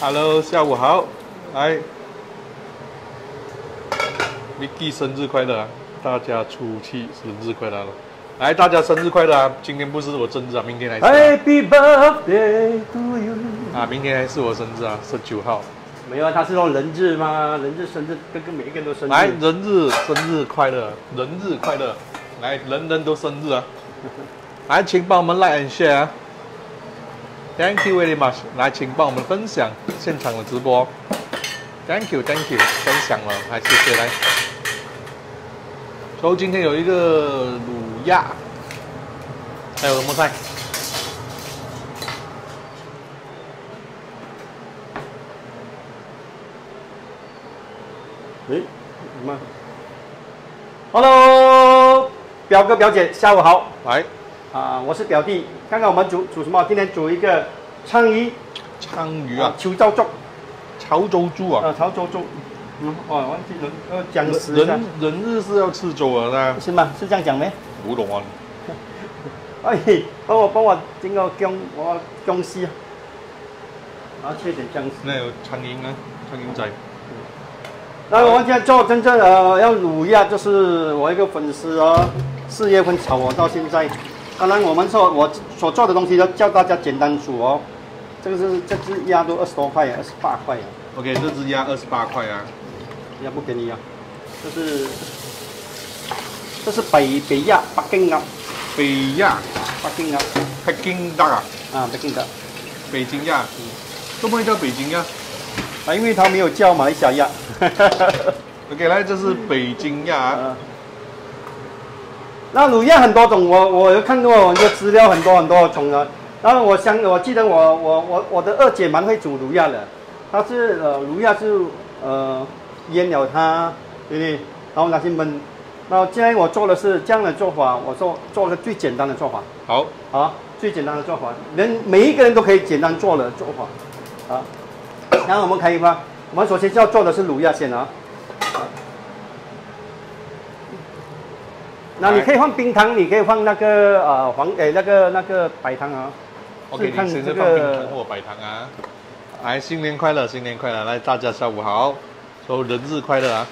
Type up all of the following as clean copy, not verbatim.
Hello， 下午好，来，Vicky 生日快乐啊！大家初七生日快乐了，来，大家生日快乐啊！今天不是我生日啊，明天还是、 Happy birthday to you 啊，明天还是我生日啊，19号。 没有啊，他是说人日吗？人日生日，跟每一个人都生日。 来，人日生日快乐，人日快乐，来，人人都生日啊！来，请帮我们 like and share 啊 ！Thank you very much。来，请帮我们分享现场的直播。Thank you， 分享了，来，谢谢来。所以今天有一个卤鸭，还有什么菜？ 诶，什么 ？Hello， 表哥表姐，下午好。 来， 我是表弟。刚刚我们煮什么？今天煮一个鲳鱼。 鲳鱼啊， 潮州粥。 潮州猪啊。 潮州粥。忘记了，讲实人日是要吃粥的呢。 是吗？是这样讲没？ 不懂啊。 哎，帮我整个姜丝啊，然后切点姜丝。 那有苍蝇啊，苍蝇仔。 那我们现在做真正要卤鸭，就是我一个粉丝哦，4月份炒我到现在。当然，我所做的东西要教大家简单煮哦。这只鸭都20多块啊，28块啊。 OK， 这只鸭28块啊， 鸭不便宜啊。这是北鸭，北京鸭。 北鸭， 北京鸭。 北京鸭啊， 北京鸭。 北京鸭，怎么会叫北京鸭？ 因为它没有叫马来西亚鸭。 OK， 来，这是北京鸭。 那卤鸭很多种，我有看过我的资料，很多种的。然后我记得我的二姐蛮会煮卤鸭的，她是卤鸭是腌了它，对不对？然后拿去焖。然后今天我做的是这样的做法，我做个最简单的做法。 好， 最简单的做法，每一个人都可以简单做的做法，然后我们可以吗？我们首先要做的是卤鸭先啊。那你可以放冰糖，你可以放那个那个白糖啊。 OK， 你先放冰糖或白糖啊。来，新年快乐，新年快乐！来，大家下午好，说人日快乐啊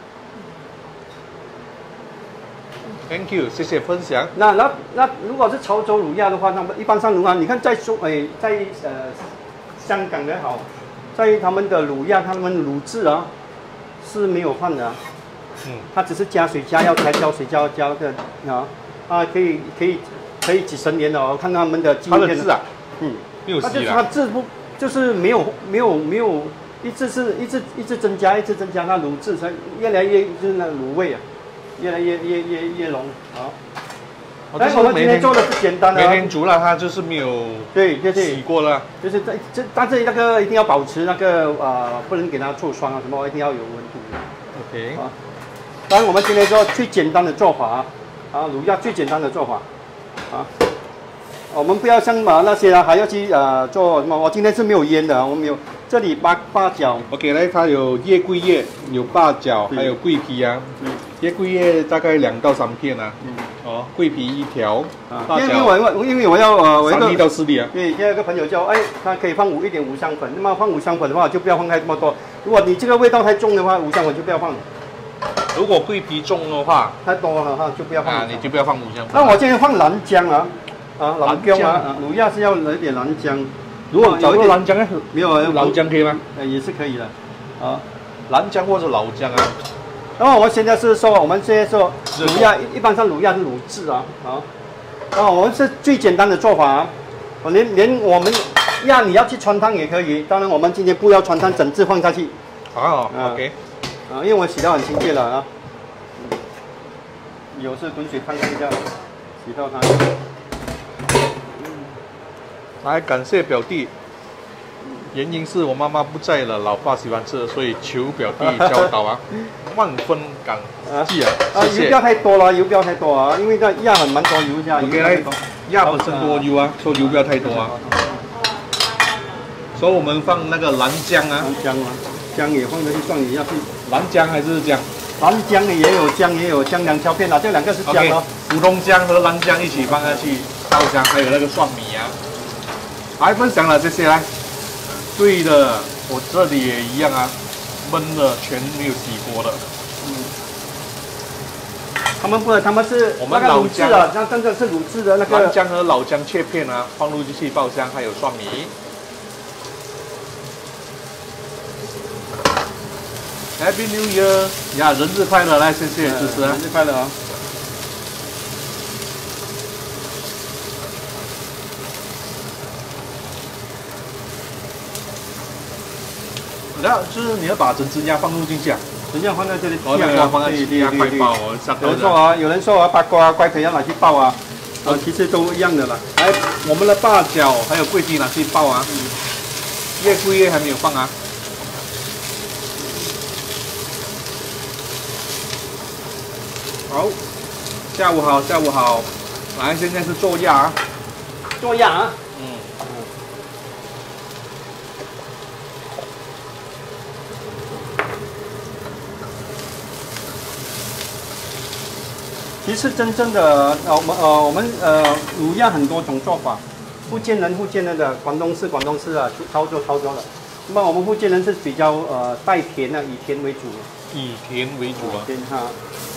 ！Thank you， 谢谢分享。 那如果是潮州卤鸭的话，那么一般上卤鸭，你看在香港也好，在他们的卤鸭，他们卤制啊是没有放的啊。它只是加水加药材加水加的可以几十年了。我看他们的纪录片。 它的字啊，没有洗了。 它字不就是没有，一直增加，它卤制才越来越就是那卤味啊，越来越浓啊。但是我们今天做的是简单的， 每天煮了它就是没有对洗过了， 就是但是那个一定要保持那个不能给它做酸啊什么，一定要有温度。 OK 当然我们今天做最简单的做法卤鸭最简单的做法我们不要像那些还要去做什么。我今天是没有腌的，我们有这里八角。 OK， 来，它有叶桂叶，有八角，还有桂皮啊。叶桂叶大概2到3片啊。桂皮1条。八角。 因为我要 3粒到4粒啊。 对，第二个朋友叫他可以放一点五香粉。那么放五香粉的话，就不要放太这么多。如果你这个味道太重的话，五香粉就不要放。 如果桂皮重的话， 太多了哈，就不要放。 你就不要放五香粉。 那我今天放南姜南姜卤鸭是要来点南姜。如果找个南姜没有老姜可以吗？ 也是可以的南姜或者老姜啊。 然后我现在是说，我们现在做卤鸭，一般上卤鸭是卤制我们是最简单的做法连我们鸭你要去穿烫也可以。当然我们今天不要穿烫，整只放下去。 OK。 因为我洗到很清洁了有是滚水烫一下，洗到它。 来，感谢表弟。原因是我妈妈不在了，老爸喜欢吃，所以求表弟教导万分感激谢谢。 油不要太多了，因为那鸭很蛮多油下。 OK， 鸭本身多油所以油不要太多所以我们放那个南姜姜也放进去，放下去。 南姜还是姜？ 南姜也有姜2小片这2个是姜普通姜和南姜一起放下去烧香，还有那个蒜米来分享了，谢谢来。对的， 我这里也一样啊，焖的全没有洗过的。 他们不，他们是我们那个老姜卤制的，那真的是卤制的那个蓝姜和老姜切片啊，放入进去爆香，还有蒜米。Happy New Year 呀，人日快乐！来，谢谢支持， 人日快乐啊！ 然后就是你要把整只鸭放入进去啊。 人家放在这里， 放在鸡鸭快爆哦， 有人说啊，把乖腿要拿去爆啊，其实都一样的啦。 来，我们的八角还有桂皮拿去爆啊，叶桂叶还没有放啊。好，下午好，下午好。来，现在是做鸭啊， 做鸭啊。其实真正的我们卤鸭很多种做法，福建人的，广东式啊，潮州的。那么我们福建人是比较带甜的，以甜为主。 以甜为主啊。 甜哈。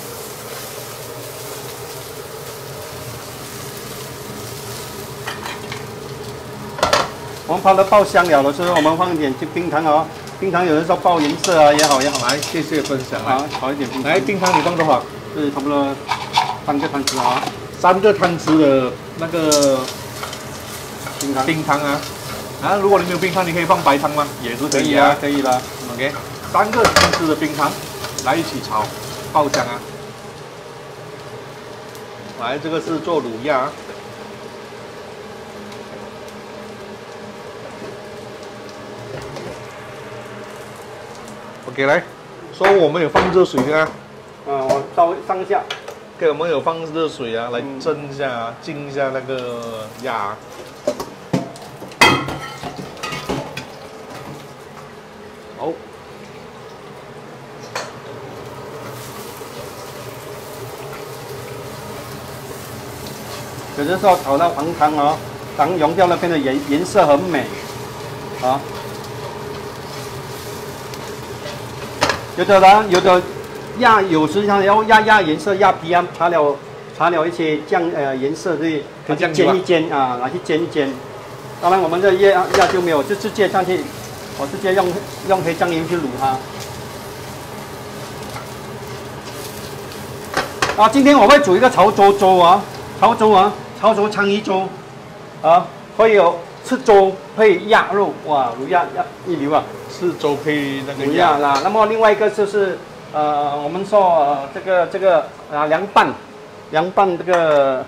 我们把它爆香了的时候，我们放一点冰糖哦。冰糖有人说爆颜色啊也好。 来，谢谢分享。 好，炒一点冰糖。 来，冰糖你放多少？ 是差不多3个汤匙啊。 3个汤匙的那个冰糖啊。啊，如果你没有冰糖，你可以放白糖吗？也是可以啊。 可以了。 OK， 3个汤匙的冰糖，来一起炒，爆香啊。来，这个是做卤鸭。OK， 来，说我们有放热水啊。 我稍微上一下。 OK， 我们有放热水啊，来蒸一下啊，浸一下那个鸭。好。 有的时候炒到黄汤哦，糖溶掉了，变得颜色很美，啊。有的鸭有时它要压颜色，鸭皮啊，擦了一些颜色，所以可以煎一煎啊，拿去煎一煎。当然我们这鸭就没有，就直接上去，我直接用黑酱油去卤它。啊，今天我会煮一个潮州粥啊，潮州鲳鱼粥，啊，会有吃粥配鸭肉，哇，卤鸭一流啊！ 吃粥配那个鸭啦。那么另外一个就是我们说这个凉拌这个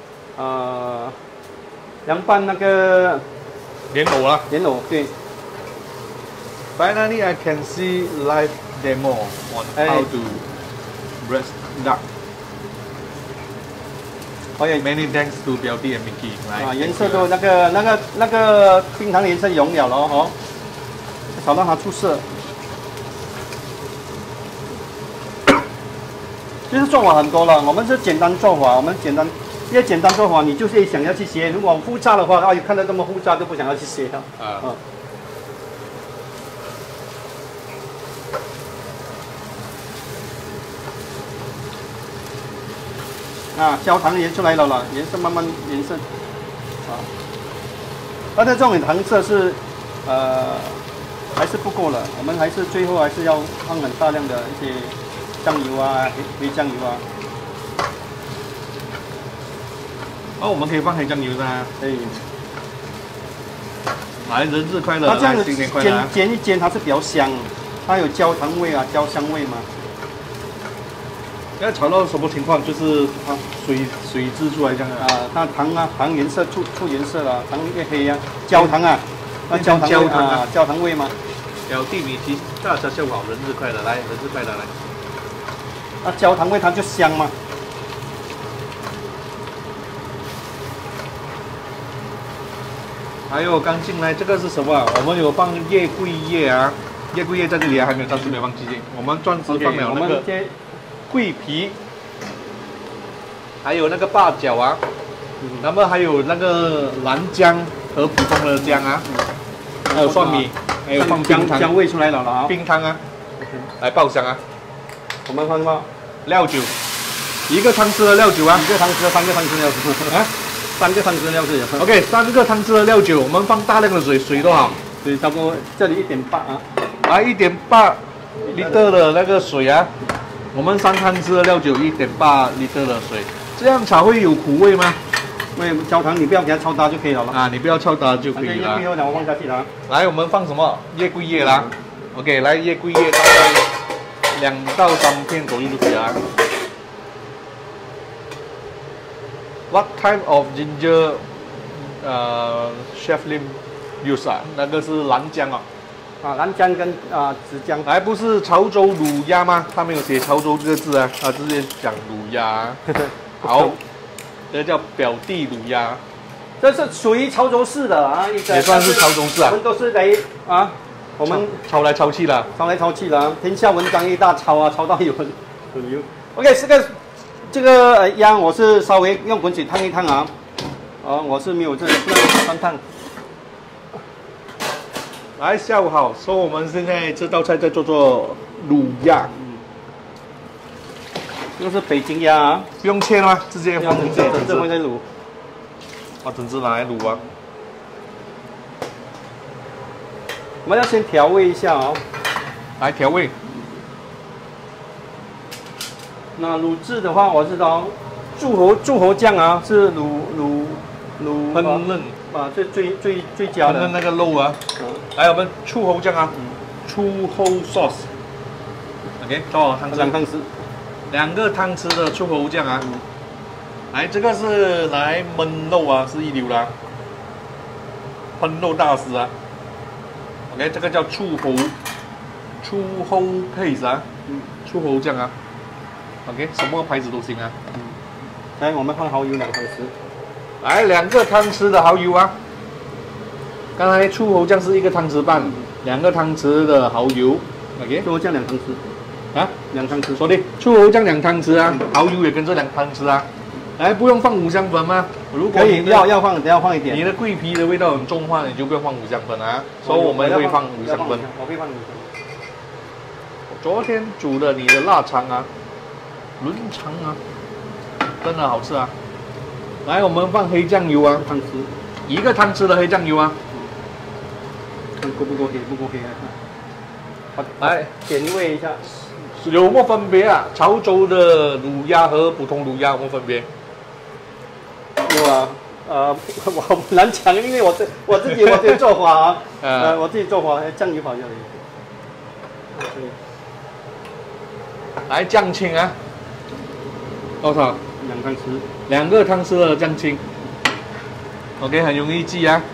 凉拌那个莲藕啦。 莲藕对。 Finally, I can see live demo on how to breast duck. Many thanks to Belty and Mickey. 啊，颜色都那个冰糖颜色融了咯，哦，炒到它出色。其实做法很多了，我们是简单做法，越简单做法，你就是想要去学。如果复杂的话，看到这么复杂就不想要去学了。焦糖颜出来了，颜色慢慢颜色，但是这种糖色是还是不够了，我们最后还是要放很大量的一些酱油啊，黑酱油啊。 我们可以放黑酱油的。 可以。 来，人日快乐！ 它这样子新年快乐！ 煎一煎，它是比较香，它有焦糖味啊，焦香味嘛。 要炒到什么情况？就是它水汁出来这样的。 它糖颜色出颜色了，糖越黑啊，焦糖啊，焦糖味嘛。 有地米奇，大家笑好，人日快乐！来，人日快乐来。 焦糖味它就香嘛。 还有刚进来这个是什么啊？我们有放叶桂叶啊，叶桂叶在这里啊，还没有，暂时没有放鸡精。我们暂时放了那个桂皮，还有那个八角啊，那么还有那个蓝姜和普通的姜啊，还有蒜米。 还有放冰汤， 姜味出来了啊， 冰汤啊，来爆香啊。 我们放什么？ 料酒，1个汤匙的料酒啊 ，1个汤匙，3个汤匙料酒啊，3个汤匙料酒。 OK， 3个汤匙的料酒，我们放大量的水，水多少？ 水差不多这里1.8啊， 来1.8 liter 的那个水啊，我们3汤匙的料酒1.8 liter 的水，这样才会有苦味吗？ 因为焦糖你不要给它超大就可以了啊，你不要超大就可以了。 叶桂叶我放下去了。 来，我们放什么？叶桂叶啦。OK， 来叶桂叶大概2到3片左右就可以了。What type of ginger Chef Lim use 啊？那个是蓝姜啊。 蓝姜跟紫姜。 来，不是潮州卤鸭吗？他没有写潮州这个字啊，他直接讲卤鸭。好。这叫表弟卤鸭， 这是属于潮州市的啊， 也算是潮州市啊。 我们都是来啊，我们抄来抄去了， 抄来抄去了，天下文章一大抄啊，抄到有油。OK， 这个鸭我是稍微用滚水烫一烫啊，我是没有这个不能翻烫。 来，下午好，说我们现在这道菜在做卤鸭。 这个是北京鸭啊， 不用切了吗？直接放整只， 这放在卤， 把整只拿来卤啊。 我们要先调味一下哦， 来调味。 那卤制的话，我知道柱侯酱啊，是卤烹饪啊，最佳的。 烹饪那个肉啊。来，我们醋侯酱啊，醋侯 sauce。OK， 多少汤匙 ？2汤匙。 2个汤匙的醋侯酱啊，来，这个是来焖肉啊，是一流啦，烹肉大师啊。OK， 这个叫醋侯 paste 啊，醋侯酱啊。OK， 什么牌子都行啊。 来，我们放蚝油2汤匙。 来，2个汤匙的蚝油啊。刚才醋侯酱是1个汤匙半，2个汤匙的蚝油。OK， 醋侯酱2汤匙。啊，2汤匙， 说的，醋侯酱2汤匙啊，蚝油也跟着2汤匙啊。来，不用放五香粉吗？如果可以，要放，等下放一点。 你的桂皮的味道很重的话，你就不用放五香粉啊。所以我们会放五香粉。 我会放五香粉。 昨天煮的你的腊肠啊，伦肠啊，真的好吃啊。来，我们放黑酱油啊，1个汤匙的黑酱油啊。 看够不够黑？不够黑啊。来，点味一下。 有没分别啊？潮州的卤鸭和普通卤鸭有没分别？ 有啊，我很难讲，因为我自己做法啊，我自己做法酱油好像来酱青啊，多少 ？2汤匙 ，2个汤匙的酱青。OK， 很容易记啊。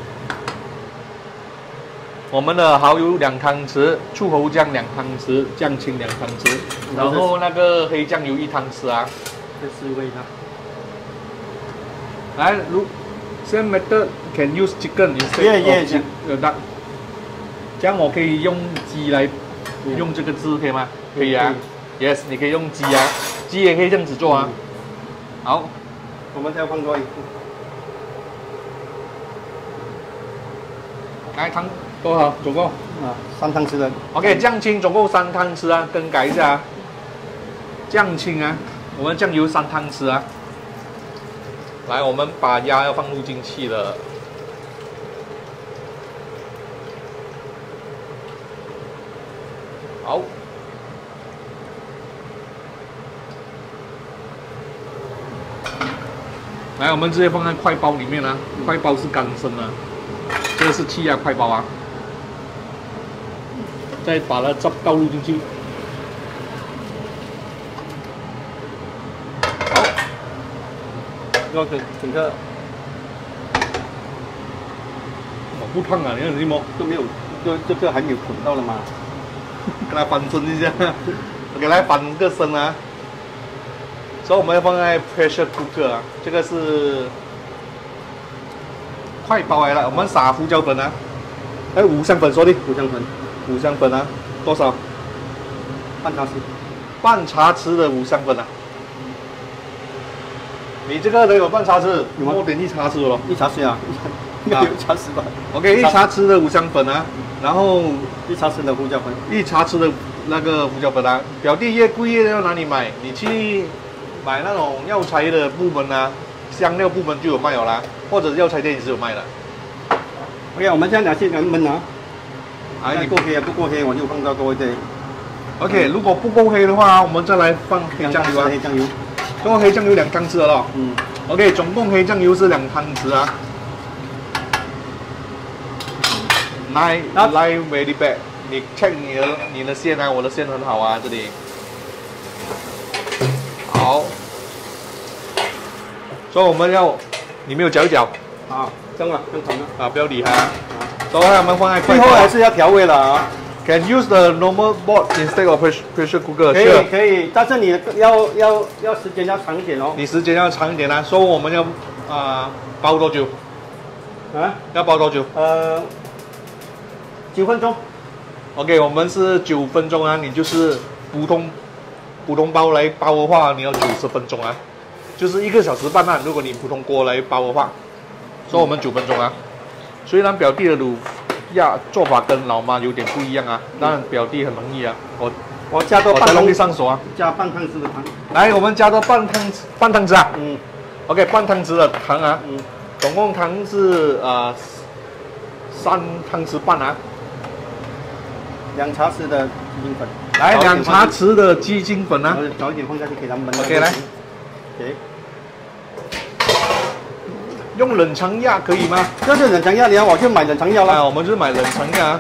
我们的蚝油2汤匙，醋侯酱2汤匙，酱青2汤匙，然后那个黑酱油1汤匙啊。 再试味它。 来，same method can use chicken instead of duck。这样我可以用鸡来用这个字可以吗？可以啊。Yes， 你可以用鸡啊，鸡也可以这样子做啊。好， 我们再放多一步。 来汤。多少？总共 3汤匙的。 OK， 酱青总共3汤匙啊，更改一下啊。酱青啊，我们酱油3汤匙啊。来，我们把鸭要放入进去了。好。来，我们直接放在快包里面啊，快包是干身啊，这个是气压快包啊。再把它汁倒入进去。好， 要整个， 不烫啊！你看你摸都没有，这个还没有滚到了吗？ 给它翻身一下，给它翻个身啊。所以我们要放在 pressure cooker 啊，这个是快包来了。我们撒胡椒粉啊，还有五香粉，说的五香粉啊，多少？ 半茶匙。 半茶匙的五香粉啊。你这个得有半茶匙，有点1茶匙了。 1茶匙啊，应该有1茶匙吧。 OK， 1茶匙的五香粉啊。 然后 1茶匙的胡椒粉 ，1茶匙的那个胡椒粉啊。表弟越贵越要哪里买？你去买那种药材的部门啊，香料部门就有卖了啦，或者药材店也是有卖的。 OK， 我们现在拿去焖啊。 哎， 你够黑不够黑，我就放到多一点。 OK， 如果不够黑的话，我们再来放黑酱油啊。 黑酱油， 总共黑酱油2汤匙了咯。 嗯。 OK， 总共黑酱油是2汤匙啊。来 very bad， 你 check 你的线啊，我的线很好啊，这里。好。所以我们要，你没有搅一搅。 好，这样啊，更好了。 啊，不要理它。所以我们放在最后还是要调味了啊。 Can use the normal board instead of pressure cooker。 可以可以，但是你要时间要长一点哦。 你时间要长一点啊，所以我们要煲多久？ 啊？ 要煲多久 ？9分钟。 OK， 我们是9分钟啊，你就是普通煲来煲的话，你要90分钟啊，就是1个小时半啊。如果你普通锅来煲的话，所以我们9分钟啊。虽然表弟的卤鸭做法跟老妈有点不一样啊，但表弟很容易啊， 我加多我才容易上手啊。 加半汤匙的糖。 来，我们加多半汤匙啊。 嗯。 OK， 半汤匙的糖啊。 嗯。 总共糖是3汤匙半啊。 2茶匙的鸡精粉。 来，2茶匙的鸡精粉啊。 找一点放下去给他们焖。 OK， 来。 OK。 用冷藏鸭可以吗？ 要是冷藏鸭，你要我就买冷藏鸭了。 我们就买冷藏鸭。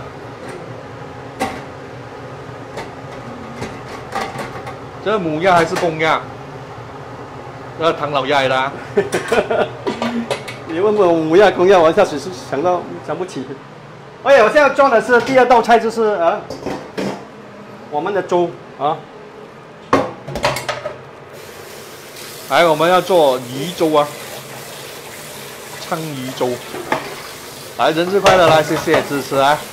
这母鸭还是公鸭？这唐老鸭来的啊。 你问我母鸭公鸭，我一下子是想不起。OK， 我现在做的是第2道菜，就是我们的粥啊。 来，我们要做鱼粥啊。鲳鱼粥，来，人日快乐，来，谢谢支持啊！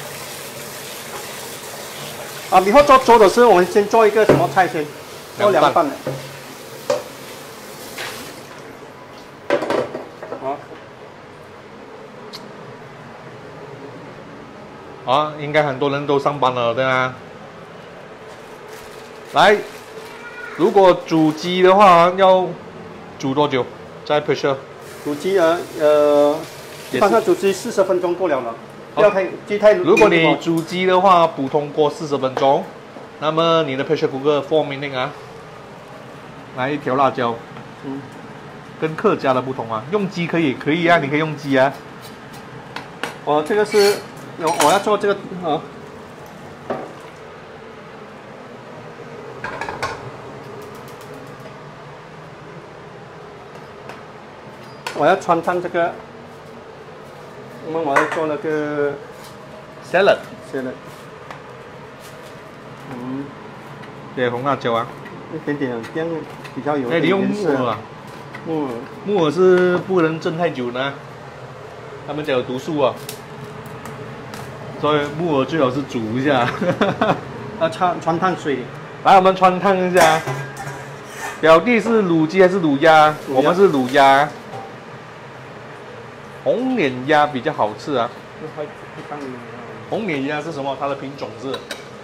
以后做粥的时候，我们先做一个什么菜先？做凉拌的。 应该很多人都上班了，对吗？来，如果煮鸡的话，要煮多久？在 pressure？ 煮鸡一般上煮鸡40分钟够了了，不要鸡太。 如果你煮鸡的话，普通锅40分钟，那么你的 pressure cooker 4 minutes 啊。来1条辣椒，跟客家的不同啊，用鸡可以啊，你可以用鸡啊。 这个是我要做这个我要穿烫这个，我要做那个 salad。对，红辣椒啊。 一点点，这样比较有。 你用木耳啊？木耳是不能蒸太久的，他们讲有毒素啊，所以木耳最好是煮一下。 穿烫水。 来，我们穿烫一下。表弟是卤鸡还是卤鸭？我们是卤鸭。红脸鸭比较好吃啊。红脸鸭是什么？它的品种是。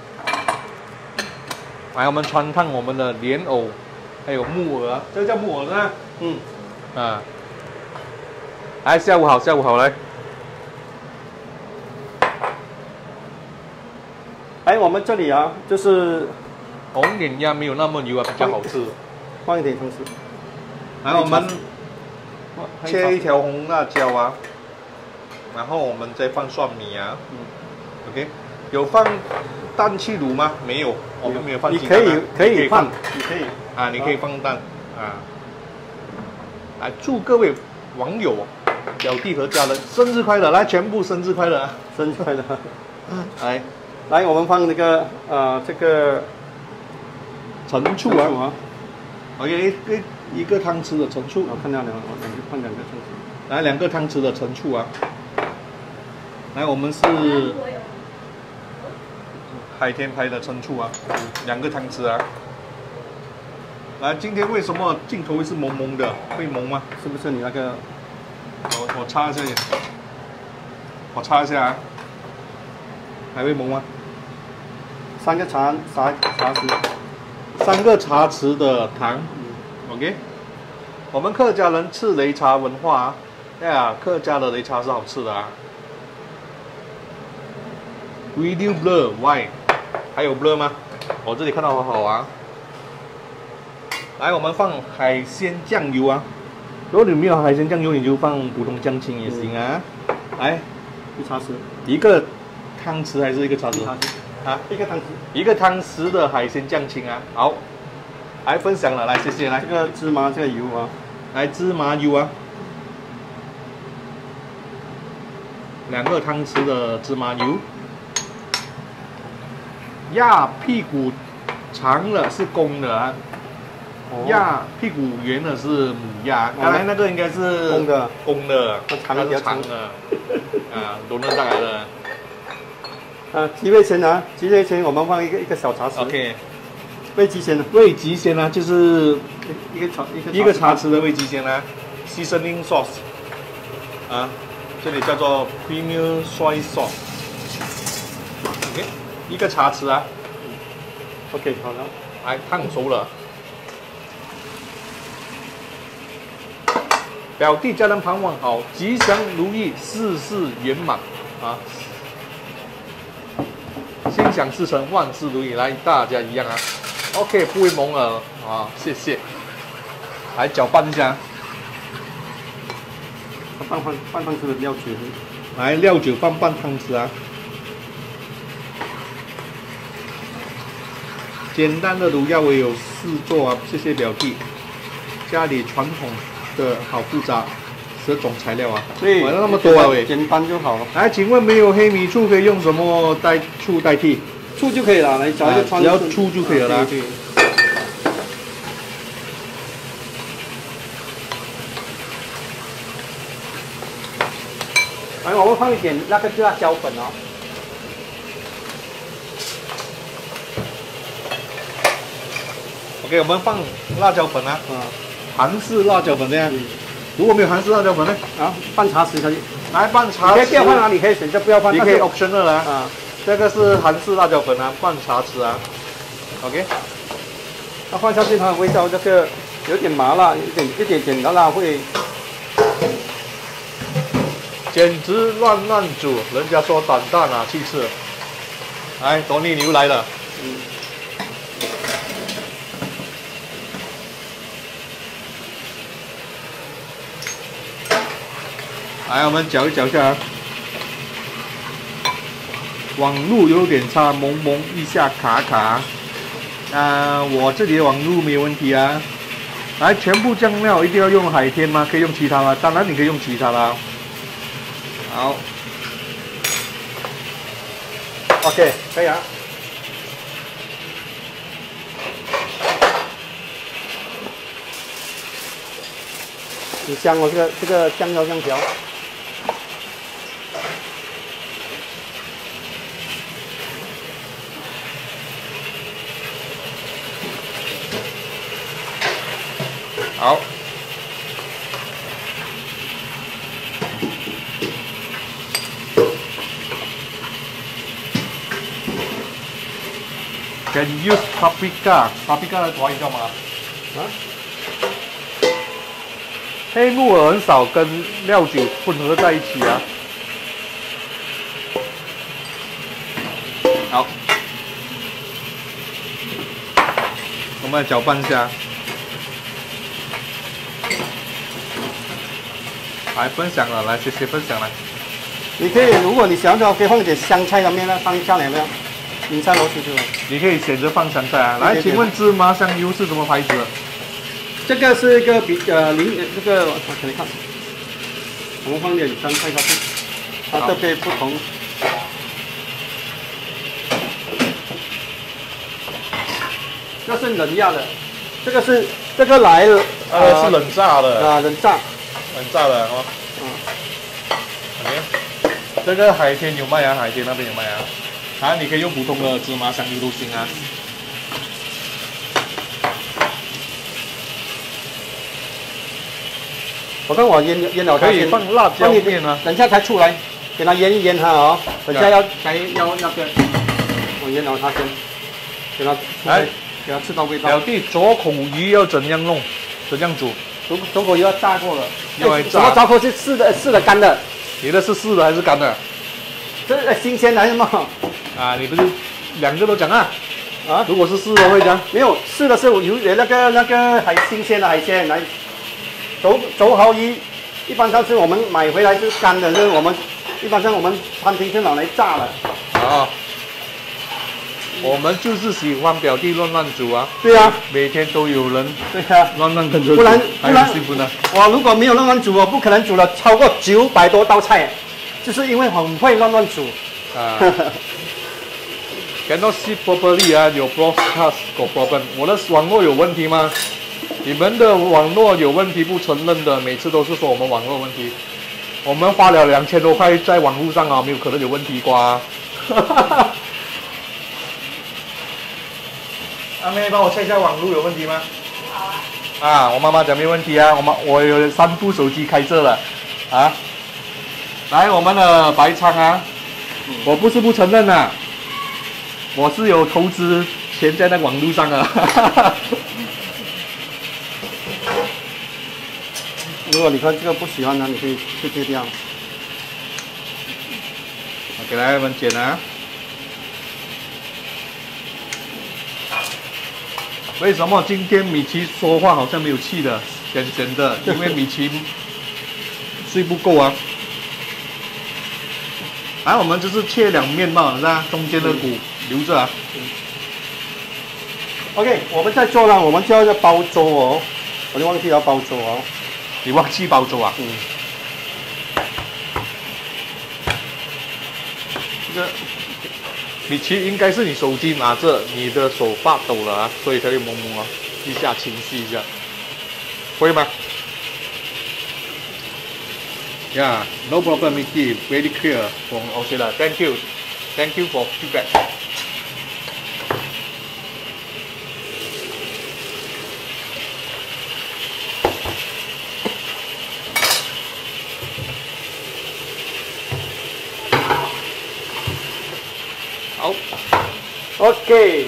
来，我们穿烫我们的莲藕，还有木耳，这个叫木耳呢。来，下午好，来。 我们这里啊，就是红脸鸭没有那么油啊，比较好吃。 放一点汤匙。 来，我们切1条红辣椒啊，然后我们再放蒜米啊。OK， 有放蛋去卤吗？没有，我们没有放鸡蛋。 你可以放，你可以你可以放蛋啊。来，祝各位网友、表弟和家人生日快乐！来，全部生日快乐！ 生日快乐！ 来， 我们放那个这个陈醋啊。OK， 一个汤匙的陈醋。 我看到了，我放2个汤匙。 来，2个汤匙的陈醋啊。来，我们是海天牌的陈醋啊，2个汤匙啊。来，今天为什么镜头会是蒙蒙的？会蒙吗？ 是不是你那个？ 我擦一下，我擦一下啊。 还会蒙吗 ？3个茶匙 ，3个茶匙的糖。OK， 我们客家人吃擂茶文化啊，哎呀，客家的擂茶是好吃的啊。Video blur why？ 还有 blur 吗？我这里看到好好啊。来，我们放海鲜酱油啊。如果你没有海鲜酱油，你就放普通酱青也行啊。来 ，1茶匙 ，1个汤匙还是1个茶匙？ 啊，1个汤匙 ，1个汤匙的海鲜酱青啊。好，来分享了，来谢谢，来这个芝麻这个油啊， 来芝麻油啊，2个汤匙的芝麻油。鸭屁股长了是公的啊。鸭屁股圆的是母鸭，刚才那个应该是公的，它是长的，啊，都能带来的。 鸡味鲜啊，鸡味鲜我们放一个小茶匙。 OK。 味极鲜呢？ 味极鲜呢，就是一个茶匙的味极鲜呢 ，seasoning sauce， 啊，这里叫做 premium soy sauce。OK， 1个茶匙啊。 OK， 好了， 来烫熟了。表弟家人盼望好，吉祥如意，事事圆满啊！心想事成，万事如意。来，大家一样啊。OK， 不会蒙了啊，谢谢。来搅拌一下， 半汤匙的料酒， 来料酒放半汤匙啊。简单的卤鸭我有试做啊，谢谢表弟。家里传统的好复杂，10种材料啊， 对， 那么多啊喂， 简单就好了。 来，请问没有黑米醋可以用什么醋代替？ 醋就可以了，来找一个只要醋就可以了啦。 对。来，我们放一点那个辣椒粉哦。 OK， 我们放辣椒粉啊，韩式辣椒粉这样。如果没有韩式辣椒粉呢？ 啊，半茶匙可以。 来半茶匙。 你可以不要放啊，你可以选择不要放。 你可以 optional 啦。 啊， 这个是韩式辣椒粉啊，半茶匙啊。OK。 它放下去，它的味道这个有点麻辣，一点点的辣会。 简直乱煮，人家说胆大哪去吃？来，多利牛来了。来，我们搅一搅一下。网路有点差，蒙一下卡卡。我这里的网路没有问题啊。来，全部酱料一定要用海天吗？可以用其他吗？当然你可以用其他啦。好 ，OK， 可以啊。很香哦，这个酱料酱条。 好。Can use paprika。paprika 的华语叫什么？啊？黑木耳很少跟料酒混合在一起啊。好，我们来搅拌一下。来分享了，来谢谢分享来。 你可以，如果你想要的话，可以放一点香菜上面呢，放下来没有？芹菜螺丝是吧？ 你可以选择放香菜啊。来，请问芝麻香油是什么牌子的？ 这个是一个这个我给你看，我们放点香菜下去，它特别不同。这是冷压的，这个来了， 是冷炸的啊，冷炸的哦。OK， 这个海天有卖啊，海天那边有卖啊。啊，你可以用普通的芝麻香油都行啊。 我看我腌了， 可以放辣椒面啊， 等一下才出来。 给它腌一腌它哦。等下要那个，我腌好它先，给它给它吃到味道。 表弟，左口鱼要怎样弄？怎样煮？ 左口鱼要炸过了。 什么左口是湿的干的？ 你的是湿的还是干的？ 这新鲜的还是什么？ 啊，你不是两个都讲啊？ 啊， 如果是湿的会讲？ 没有，湿的是有那个新鲜的海鲜来。走好鱼，一般上是我们买回来是干的，就是一般上我们餐厅是拿来炸的。 啊，我们就是喜欢表弟乱煮啊。 对啊， 每天都有人乱跟着煮， 不然幸福呢。 我如果没有乱煮，我不可能煮了超过900多道菜，就是因为很会乱煮。 啊。Cannot see properly 啊，有 broadcast 有 problem。我的网络有问题吗？你们的网络有问题不承认的，每次都是说我们网络问题。我们花了2000多块在网络上啊，没有可能有问题瓜。阿妹，帮我check一下网络有问题吗？好啊。啊，我妈妈讲没问题啊，我有3部手机开着了，啊。来，我们的白鲳啊，我不是不承认啊。我是有投资钱在那网络上啊。 如果你看这个不喜欢呢，你可以去切掉。 给来们剪啊。为什么今天米奇说话好像没有气的，咸咸的？因为米奇睡不够啊。来，我们就是切2面嘛，是吧？中间的骨留着啊。 OK， 我们在做呢，我们就要包粥哦。我就忘记要包粥哦。 你忘记包粥啊？ 嗯。这个米奇应该是你手机拿着，你的手发抖了啊，所以才会蒙蒙啊，一下清晰一下，会吗？Yeah, no problem, Mickey. Very clear from Australia. Thank you. Thank you for feedback. OK，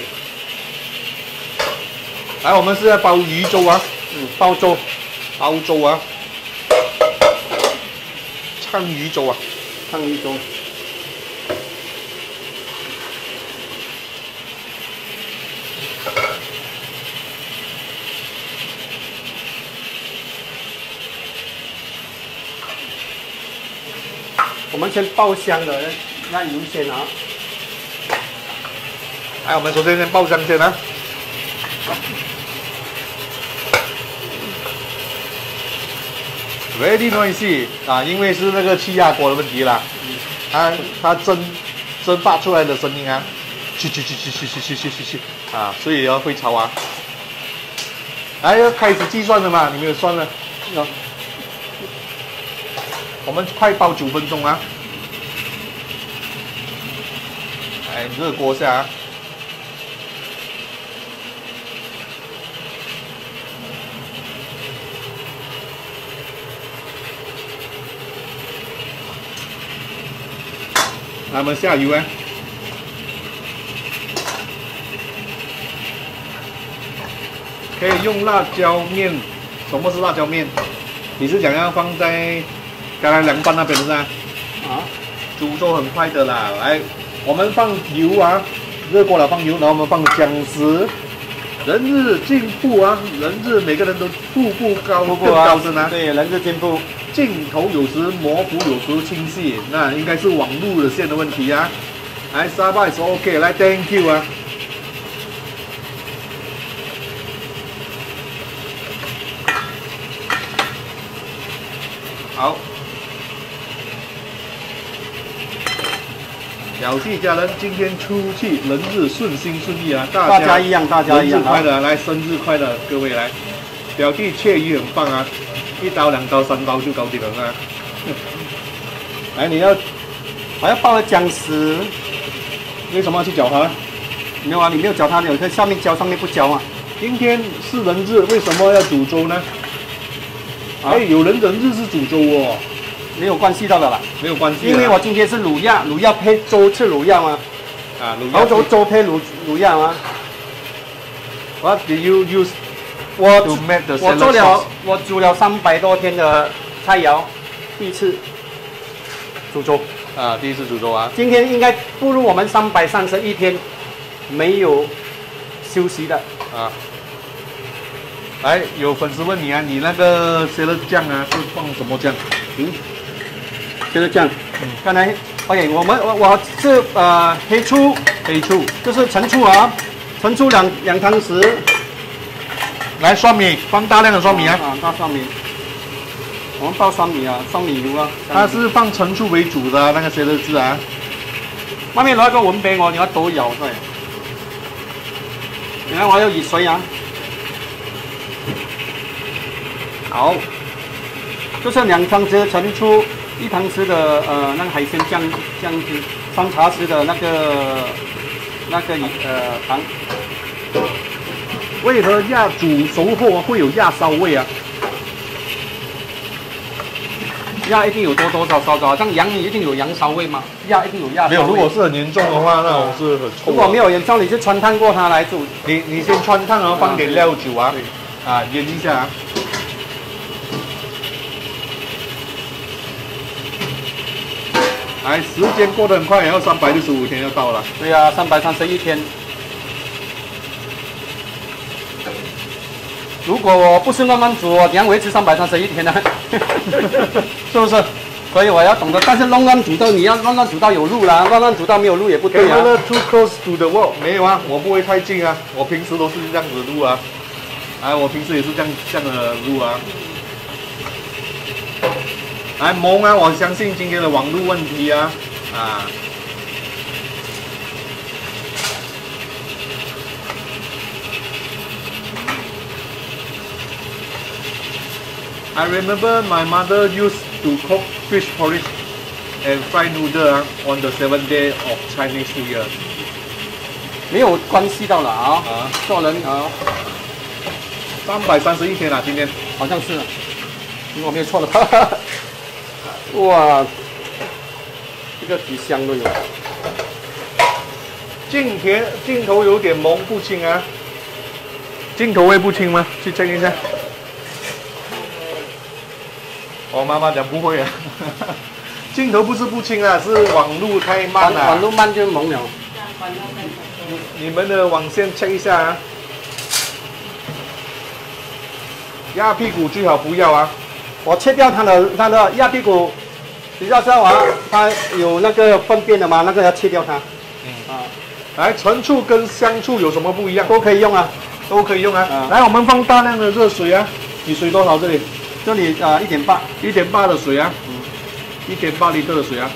来，我们是在包鱼粥啊， 包粥啊，鲳鱼粥啊， 鲳鱼粥。我们先爆香的，那油先啊。 来，我们首先爆香先啊。Very noisy 啊，因为是那个气压锅的问题啦。它蒸发出来的声音啊，去啊，所以要会吵啊。来，要开始计算了嘛？你没有算了。我们快爆9分钟啊！哎，热锅下啊。来，我们下油啊！可以用辣椒面。什么是辣椒面？你是想要放在刚才凉拌那边是吧？ 啊， 煮粥很快的啦。来，我们放油啊，热锅了放油，然后我们放姜丝。人日进步啊，人日每个人都步步高，更高深啊。 对，人日进步。 镜头有时模糊，有时清晰，那应该是网路的线的问题啊。来，沙巴是 OK， 来 ，Thank you 啊。好，表弟家人今天出去，人日顺心顺利啊！ 大家一样，大家一样。 生日快乐，来，生日快乐，各位来。表弟切鱼很棒啊，1刀、2刀、3刀就搞定了啊！来，你要还要爆了姜丝， 为什么要去搅它？ 没有啊，你没有搅它，你在下面浇，上面不浇啊。 今天是人日，为什么要煮粥呢？哎，有人人日是煮粥哦。 没有关系到的啦， 没有关系。 因为我今天是卤鸭，卤鸭配粥吃卤鸭吗？ 啊，卤鸭。 粥配卤鸭吗 What do you use 我 to make the 我 salad 做了 sauce？ 我煮了300多天的菜肴，第一次煮粥。 啊，第一次煮粥啊。 今天应该步入我们331天没有休息的。 啊。来，有粉丝问你啊，你那个 salad 酱啊是放什么酱？ 就是这样。刚才 OK， 我是黑醋，就是陈醋啊，陈醋两汤匙。 来蒜米，放大量的蒜米啊。 大蒜米。我们爆蒜米啊，蒜米油啊。 它是放陈醋为主的那个 salad 汁啊。 外面攞一個碗俾我，你要倒油出嚟。然後我要熱水啊。好，就是2汤匙陈醋，1汤匙的那个海鲜酱汁，3茶匙的那个糖。 为何鸭煮熟后会有鸭骚味啊？ 鸭一定有多多少少的，好像羊你一定有羊骚味吗？鸭一定有鸭骚味。 没有，如果是很严重的话，那种是很臭。 如果没有严重，你就穿烫过它来煮。 你先穿烫，然后放点料酒啊，腌一下啊。来，时间过得很快，然后365天就到了。 对呀，331天。如果我不是慢慢煮，我怎样维持331天呢？是不是？所以我要懂得，但是乱煮到你要乱煮到有路啦，乱煮到没有路也不对啊。 Too close to the wall， 没有啊，我不会太近啊，我平时都是这样子录啊，我平时也是这样的录啊。来蒙啊，我相信今天的网络问题啊。I remember my mother used to cook fish porridge and fried noodle on the 7th day of Chinese New Year。 没有关系到了啊，做人啊 ，331天了，今天好像是，如果没有错的话，哇，这个几香都有。 镜头有点蒙不清啊，镜头会不清吗？去check一下。我妈妈讲不会啊，镜头不是不清啊，是网路太慢了。 网路慢就蒙了。 你们的网线check一下啊。鸭屁股最好不要啊。 我切掉它的鸭屁股，比较少啊，它有那个粪便的嘛，那个要切掉它。 来，陈醋跟香醋有什么不一样？ 都可以用啊， 都可以用啊。来，我们放大量的热水啊。你水多少这里？ 这里1.8 的水啊，1.8L的水啊。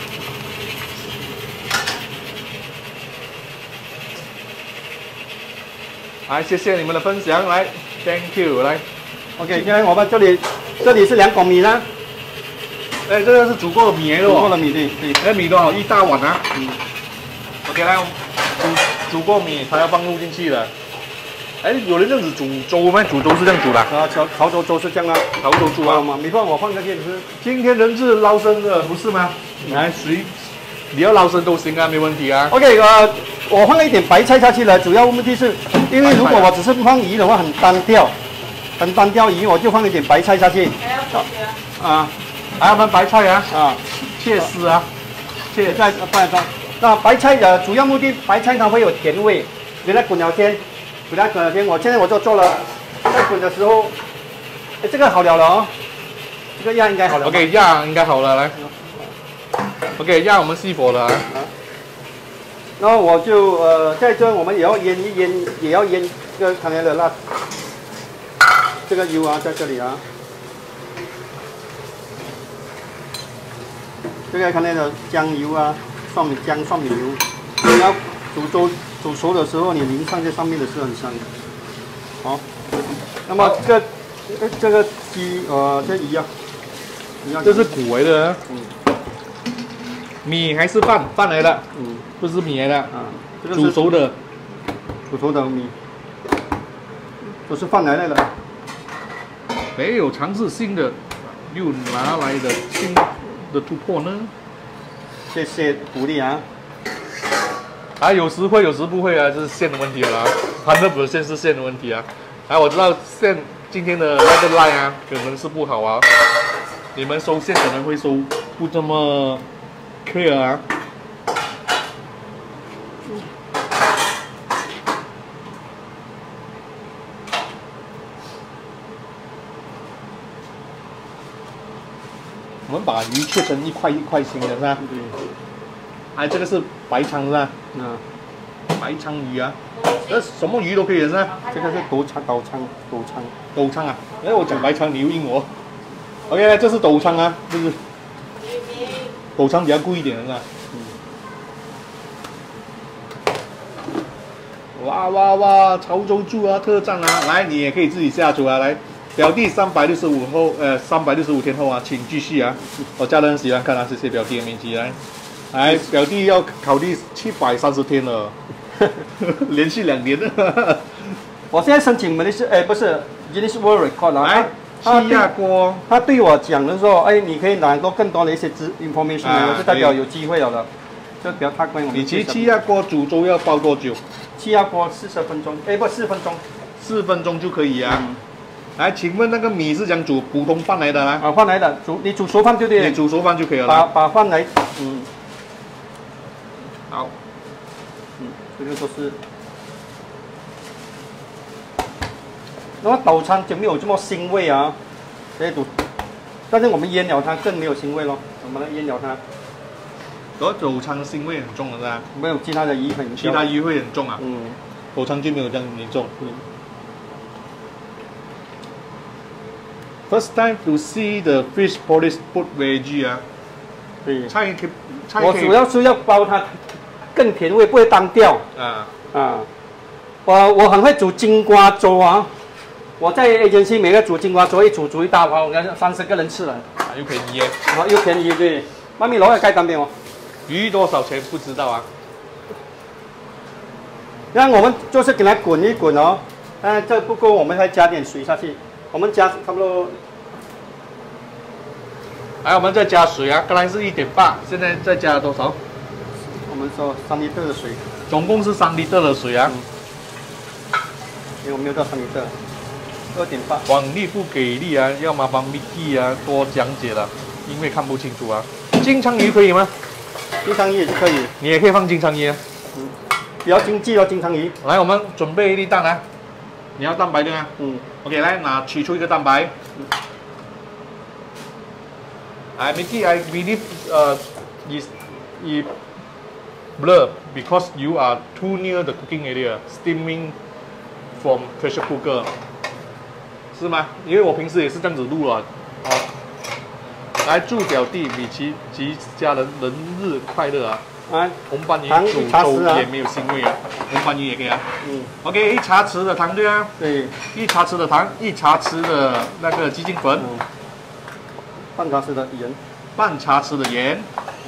来，谢谢你们的分享，来 ，Thank you， 来 ，OK， 现在我们这里是2公米呢， 哎，这个是煮过的米来的哦， 煮过的米对， 那米多少？1大碗啊，OK， 来，煮过米才要放入进去的。哎，有人这样子煮粥吗？煮粥是这样煮的。 潮州粥是这样啊， 潮州粥啊。 米饭我放在这里吃。 今天人是捞生的，不是吗？来，你要捞生都行啊，没问题啊。 OK， 我放了一点白菜下去了，主要目的是，因为如果我只是放鱼的话很单调鱼，我就放一点白菜下去。 还要焖白菜啊，切丝啊， 切菜放上。那白菜的主要目的，白菜它会有甜味。给它滚了先，我现在我就做了，在滚的时候，哎，这个好了哦，这个鸭应该好了。 OK， 鸭应该好了，来。OK， 鸭我们熄火了啊。 然后我就在这我们也要腌一腌，也要腌这个康来的辣，这个油啊在这里啊，这个康来的酱油啊，蒜米油，你要煮熟的时候，你淋上这上面的是很香的。好，那么这个鸡这一样， 这是骨来的，米还是饭来的，不是米来的这个煮熟的米，都是饭来的。 没有尝试新的，又拿来的新的突破呢？ 谢谢鼓励啊！ 啊，有时会，有时不会啊，这是线的问题了啦。100% 是线的问题啊。啊，我知道线今天的那个 line 啊，可能是不好啊。你们收线可能会收不这么 clear 啊。我们把鱼切成一块一块形的是吧？ 对。 哎，这个是白鲳是吧？ 嗯。 白鲳鱼啊，什么鱼都可以是吧？ 这个是斗鲳啊！哎，我讲白鲳，你又应我。OK， 这是斗鲳啊，就是斗鲳比较贵一点的是吧？哇哇哇！潮州猪啊，特战啊！来，你也可以自己下厨啊！来，表弟365天后啊，请继续啊！我家人喜欢看啊，谢谢表弟的面积来。来，表弟要考虑730天了，连续2年了。 我现在申请不是 Guinness World Record 啊。 来，气压锅。 他对我讲的说，哎，你可以拿到更多的一些information，我就代表有机会了的，就不要太贵。 你其实气压锅煮粥要煲多久？ 气压锅40分钟，哎，不，4分钟。 4分钟就可以啊。来，请问那个米是讲煮普通饭来的啦？ 啊，饭来的，你煮熟饭对不对？ 你煮熟饭就可以了。 把饭来， 好， 这个都是。那么斗鲳就没有这么腥味啊，但是我们腌了它更没有腥味咯。我们来腌了它。 斗鲳腥味很重的是吧？ 没有其他的鱼很重。 其他鱼会很重啊。斗鲳就没有这样严重。First time to see the fish polish put veggie 啊。 对。 菜我主要是要包它更甜味，不会单调。我很会煮金瓜粥啊！我在 agency 每个煮金瓜粥，一煮一大碗，我看30个人吃了。 又便宜耶！ 又便宜，对。妈咪攞去雞蛋俾我。 鱼多少钱不知道啊？ 那我们就是给它滚一滚哦。这不够，我们再加点水下去。我们加差不多。 来，我们再加水啊！刚才是1.8，现在再加了多少？ 我们说3litre的水。 总共是3litre的水啊。 我没有到3litre。2.8。 网力不给力啊，要麻烦 Mickey 啊多讲解了，因为看不清楚啊。金枪鱼可以吗？ 金枪鱼也是可以。 你也可以放金枪鱼啊。 比较经济哦，金枪鱼。 来，我们准备一粒蛋啊。你要蛋白对吗？OK， 来取出一个蛋白。Mickey, I believe is blur because you are too near the cooking area, steaming from pressure cooker. 是吗？因为我平时也是这样子录了。来，祝表弟米奇及家人人日快乐啊！红斑鱼煮粥也没有腥味啊，红斑鱼也可以啊。OK， 1茶匙的糖对啊。 对。 1茶匙的糖，1茶匙的那个鸡精粉。 半茶匙的盐。 半茶匙的盐。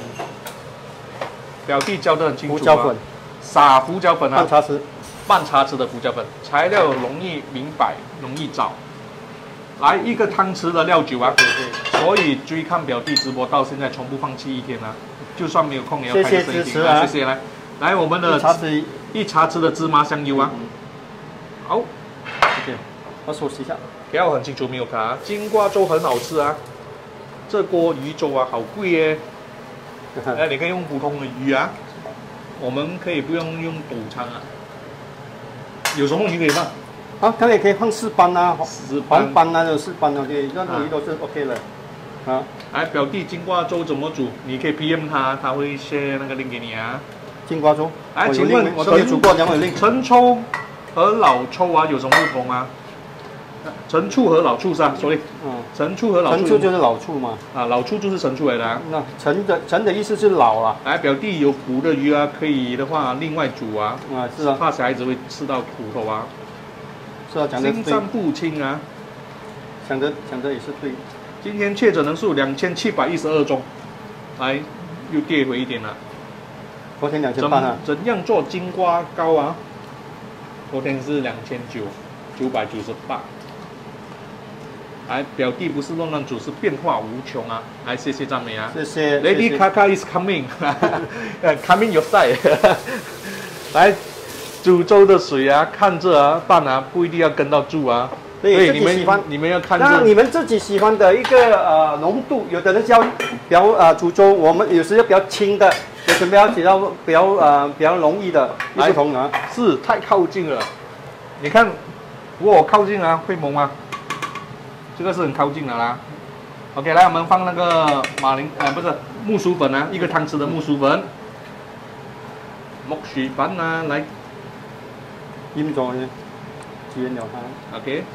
表弟教得很清楚啊。 胡椒粉。 撒胡椒粉啊。 半茶匙。 半茶匙的胡椒粉，材料容易明白，容易找。来1个汤匙的料酒啊。对。所以追看表弟直播到现在，从不放弃1天啊。就算没有空也要开个声音啊！谢谢来我们的1茶匙的芝麻香油啊。好 ，OK， 我手洗一下。 给我很清楚没有卡？金瓜粥很好吃啊，这锅鱼粥啊好贵耶。你可以用普通的鱼啊，我们可以不用用斗鲳啊。有什么鱼可以放？ 刚才可以放4斑啊，黄斑啊，有4斑啊，对，那种鱼都是 OK 的。 来，表弟金瓜粥怎么煮？你可以 PM 他，他会 share 那个 link 给你啊。 金瓜粥。 来，请问我都没煮过，讲有 link。 陈醋和老抽啊有什么不同啊？陈醋和老醋是吧？所以，陈醋和老醋。 陈醋就是老醋嘛。 老醋就是陈醋来的啊。 那陈的意思是老了。 来，表弟有骨的鱼啊，可以的话另外煮啊。 是啊。 怕小孩子会吃到骨头啊。 是啊，讲的对。 心脏不清啊。 讲的也是对。 今天确诊人数2712宗，来又跌回一点了。 昨天2800啊。 怎样做金瓜糕啊？昨天是2998。 来，表弟不是乱乱煮，是变化无穷啊！来，谢谢赞美啊！ 谢谢。 Lady Kaka is coming， coming your side 来，煮粥的水啊，看着啊，饭啊，不一定要跟到煮啊。对，你们要看着。 那你们自己喜欢的一个浓度，有的人叫比较煮粥，我们有时要比较轻的，有时比较容易的，不同啊。 是太靠近了，你看，如果我靠近啊，会蒙吗？这个是很靠近的啦。OK， 来，我们放那个不是木薯粉啊，1个汤匙的木薯粉，木薯粉啊，来， 醃咗嘅，煮完了它。 OK。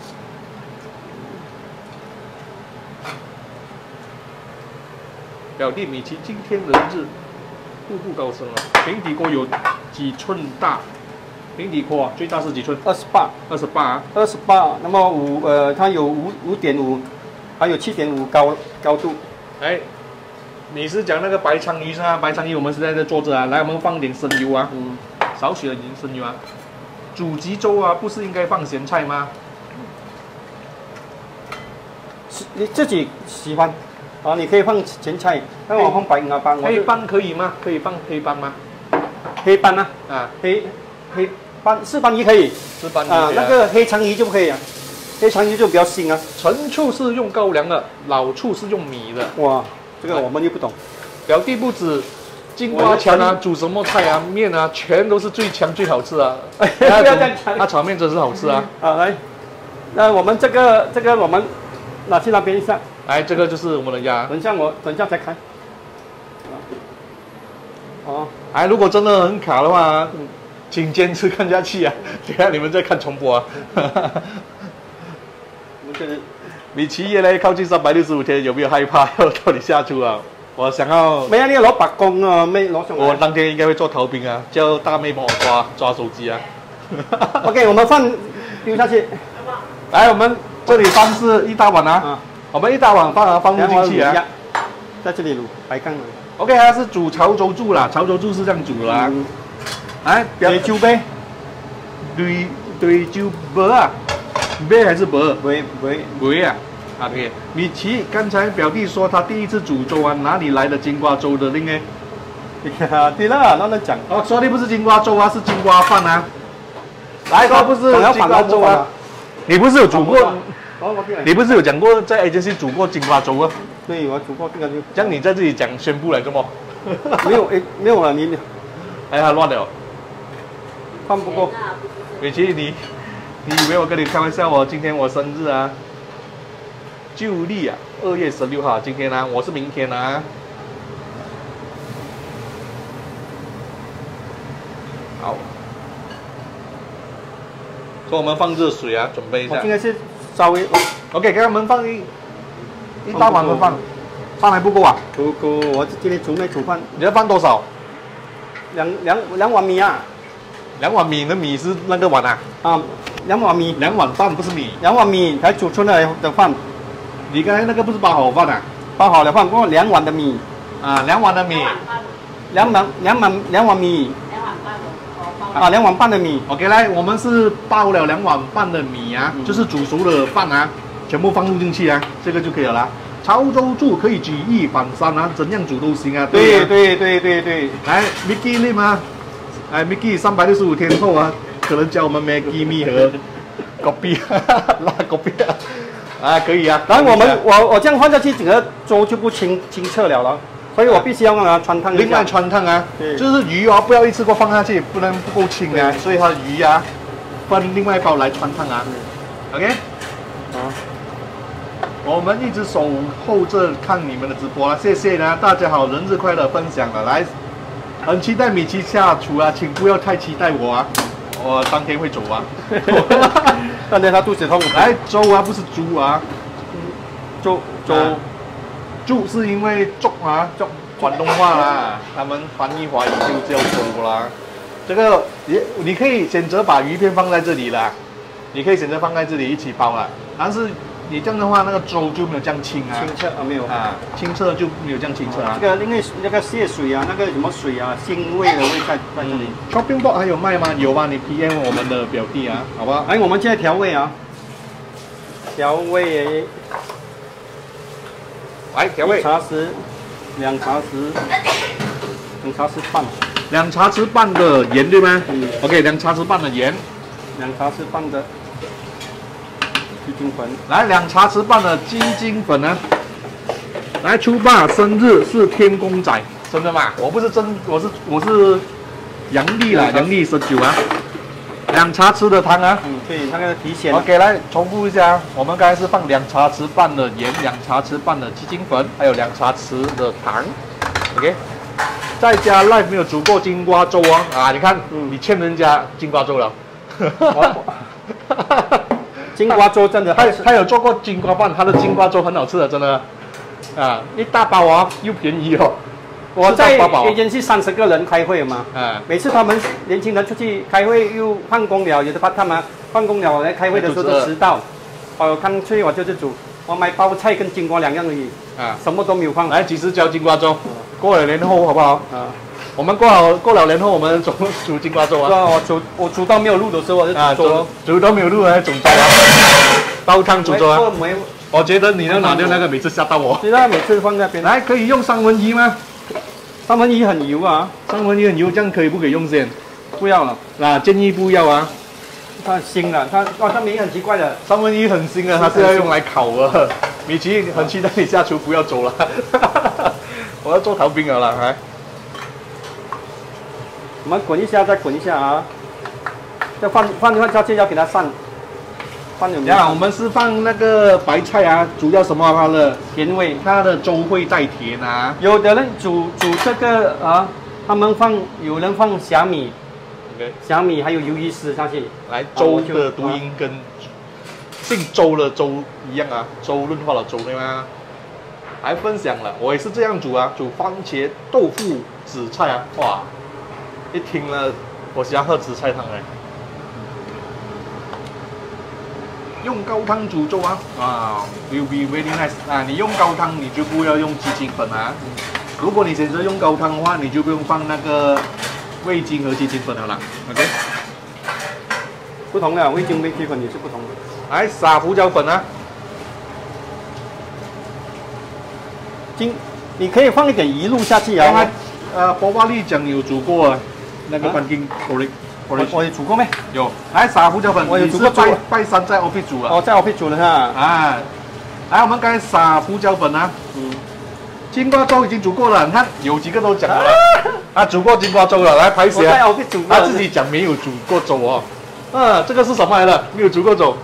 表弟米奇今天人日步步高升了。平底锅有几寸大？平底锅最大是几寸？28啊。 28，那么它有5.5，还有7.5高度。 哎，你是讲那个白鲳鱼是吧？白鲳鱼我们现在在做着啊，来，我们放点生油啊，少许的生油啊。煮吉粥啊，不是应该放咸菜吗？ 你自己喜欢。啊，你可以放咸菜，那我放白鸭斑。 黑斑可以吗？可以放黑斑吗？ 黑斑啊？ 啊， 黑斑四斑鱼可以。 四斑鱼啊，那个黑鲳鱼就不可以啊。黑鲳鱼就比较腥啊。 陈醋是用高粱的，老醋是用米的。 哇，这个我们又不懂。 表弟不止金瓜强啊，煮什么菜啊、面啊，全都是最强最好吃啊。不要这样讲。他炒面真是好吃啊。 啊，来，那我们这个我们拿去那边一下。 来，这个就是我们的鸭。 等一下再开。哦， 哎，如果真的很卡的话，请坚持看下去啊！等下你们再看重播啊。米奇越来越靠近365天，有没有害怕要到你下厨啊？我想要。 没啊，你要攞白工啊，没攞上来。 我当天应该会做逃兵啊，叫大妹帮我抓手机啊。 OK， 我们饭丢下去。 来，我们这里饭是1大碗啊。我们1大碗饭放入进去啊， 在这里卤白干了。 OK， 它是煮潮州猪啦，潮州猪是这样煮的啦。来， 对猪呗， 对猪白啊，白还是白？ 白啊。OK， 米奇，刚才表弟说他第一次煮粥啊，哪里来的金瓜粥的令呢？ 对了，那讲。 哦，说的不是金瓜粥啊，是金瓜饭啊。来，说不是金瓜粥啊，你不是有煮过？你不是有讲过在 agency 煮过金瓜粥啊？ 对，我煮过这个就。 这样你在这里讲宣布来做么？ 没有了，你。 哎呀，乱了。 饭不够。 米奇，你以为我跟你开玩笑哦？今天我生日啊，旧历啊，2月16号，今天啊，我是明天啊。好，所以我们放热水啊，准备一下。 我应该是。稍微 ，OK， 给他们放一大碗的饭，饭还不够啊？ 不够，我今天煮饭。 你要放多少 ？2碗米啊 ？2碗米，那米是那个碗啊？ 啊，2碗米 ，2碗饭不是米。 2碗米才煮出来的饭。 你刚才那个不是包好饭啊？ 包好了饭，不过2碗的米。 啊，2碗的米。 2碗米。啊，2碗半的米。 OK， 来，我们是包了2碗半的米啊，就是煮熟的饭啊，全部放入进去啊，这个就可以了啦。潮州猪可以举一反三啊，怎样煮都行啊。 对。 来 ，Mickey Lim 啊，哎 ，Mickey 365天后啊，可能教我们 Maggie Me 和 Kopi 拉 Kopi 啊，可以啊。 然后我这样放下去，整个粥就不清澈了。所以我必须要让它穿烫一下。 另外穿烫啊，就是鱼啊，不要一次过放下去，不然不够清啊。所以它鱼啊，分另外一包来穿烫啊。OK， 好，我们一直守候着看你们的直播啊，谢谢呢，大家好，人日快乐，分享了，来，很期待米奇下厨啊，请不要太期待我啊，我当天会走啊。 当天他肚子痛。 来，粥啊，不是猪啊， 粥。 猪是因为粥啊，广东话啦，他们翻译华语就叫粥啦。这个你可以选择把鱼片放在这里啦，你可以选择放在这里一起包啦。但是你这样的话，那个粥就没有这样清啊。 清澈啊，没有啊， 清澈就没有这样清澈啊。 这个因为那个蟹水啊，那个什么水啊，腥味的味在这里。 Shopping box 还有卖吗？有啊，你 PM 我们的表弟啊，好不好？ 来，我们现在调味啊，调味来调味， 1茶匙，2茶匙，2茶匙半 2茶匙半的盐对吗？ 嗯 OK， 2茶匙半的盐， ，2茶匙半的鸡精粉， 来2茶匙半的鸡精粉呢。来，初爸生日是天公仔，真的吗？我不是真，我是阳历啦，阳历19啊。2茶匙的糖啊。 嗯，对，那个提鲜。 OK， 来重复一下，我们刚才是放2茶匙半的盐，2茶匙半的鸡精粉，还有2茶匙的糖。OK， 再加 Life 没有煮过金瓜粥哦。啊，你看，你欠人家金瓜粥了。 金瓜粥真的， 他有做过金瓜饭，他的金瓜粥很好吃的，真的。啊，一大包啊，又便宜哦。 我在原是30个人开会嘛，每次他们年轻人出去开会又放工了，有的他们放工了来开会的时候都迟到，我干脆我就是煮，我买包菜跟金瓜2样而已，啊，什么都没有放。 来，几时教金瓜粥？过了年后好不好？啊，我们过了年后我们煮金瓜粥啊。 我煮到没有路的时候我就煮到没有路来煮粥啊，煲汤煮粥啊。我觉得你要拿掉那个，每次吓到我。 对啊，每次放那边。 来，可以用1/3吗 ？1/3很油啊 ，1/3很油，这样可以不可以用先？ 不要了， 建议不要啊。 它腥了，它米很奇怪的 ，1/3很腥的，它是要用来烤的。米奇很期待你下厨不要走了，我要做逃兵了啦，来。 我们滚一下，再滚一下啊。要放下去，要给它散。 我们是放那个白菜啊，主要什么？它的甜味， 它的粥会带甜啊。 有的人煮这个啊，有人放虾米， OK， 虾米还有鱿鱼丝下去。 来，粥的读音跟姓周的周一样啊，周润发的周对吗？还分享了，我也是这样煮啊，煮番茄豆腐紫菜啊，哇，一听了我想喝紫菜汤哎。用高汤煮粥啊，will be very nice 啊！你用高汤你就不要用鸡精粉啊。如果你选择用高汤的话，你就不用放那个味精和鸡精粉了啦。OK， 不同的味精、味鸡粉也是不同的。 来撒胡椒粉啊， 你可以放一点鱼露下去啊。 波巴利讲有煮过那个番茄我有煮过没？ 有，来撒胡椒粉。 我有煮过拜山在 office 煮了。 哦，在 office 煮了哈。 啊，来我们刚才撒胡椒粉啊。金瓜粥已经煮过了，你看有几个都讲了。啊，煮过金瓜粥了，来拍写。 我在 office 煮。 他自己讲没有煮过粥哦。这个是什么来的？没有煮过粥。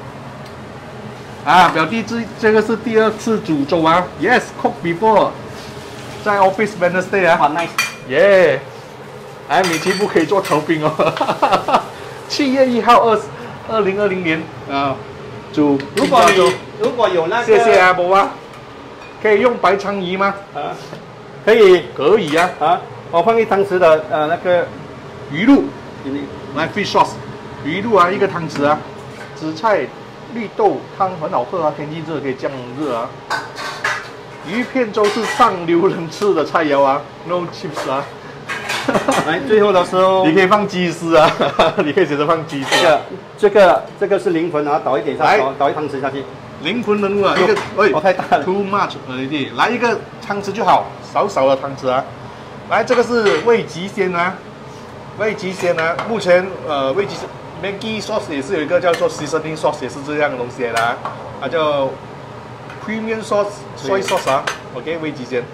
啊，表弟这个是第2次煮粥啊。Yes, cook before， 在 office Wednesday 啊。 Nice。 耶。哎，米奇不可以做逃兵哦。7月1号2020年啊，煮。 如果有那个， 谢谢啊，伯啊。可以用白鲳鱼吗？ 可以。 可以啊。 我放1汤匙的那个鱼露，来 fish sauce， 鱼露啊，1个汤匙啊。紫菜绿豆汤很好喝啊，天气热可以降热啊。鱼片粥是上流人吃的菜肴啊 ，no chips 啊。 来，最后的时候， 你可以放鸡丝啊，你可以选择放鸡丝。 这个是灵魂啊，倒一点下去，倒1汤匙下去。 灵魂人物啊，一个我太大了 ，too much already， 来1个汤匙就好，少少的汤匙啊。来，这个是味极鲜啊，味极鲜啊，目前味极鲜 Maggi sauce 也是有一个叫做 seasoning sauce， 也是这样的东西的啊，它叫 premium sauce、soy sauce 啊 ，OK， 味极鲜。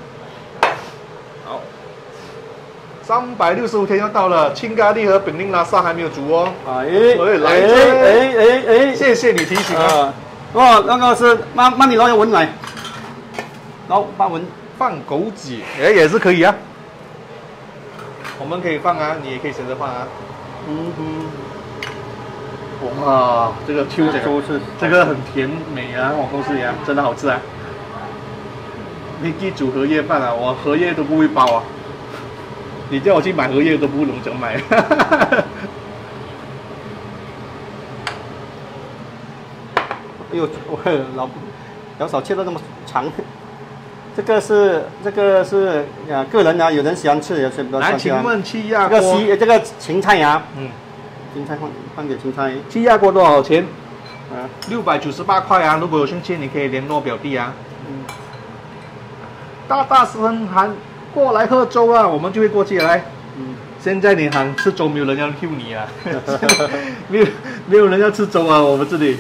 好。365天要到了，青咖喱和饼令拉萨还没有煮哦。来，谢谢你提醒啊。 那个是慢你捞文来，捞把文放枸杞，也是可以啊。我们可以放啊，你也可以选择放啊。哇，这个秋这个很甜美啊，我告诉你啊，真的好吃啊。Maggi 煮荷叶饭啊，我荷叶都不会包啊。你叫我去买荷叶都不懂怎么买。 哎呦，老少切的那么长。这个是个人啊，有人喜欢吃，有些不喜欢。 来，请问气压锅这个芹菜呀，芹菜放点芹菜。 气压锅多少钱？698块啊！如果有兴趣，你可以联络表弟啊。 大声喊过来喝粥啊，我们就会过去来。现在你喊吃粥，没有人要 Q 你啊，没有人要吃粥啊，我们这里。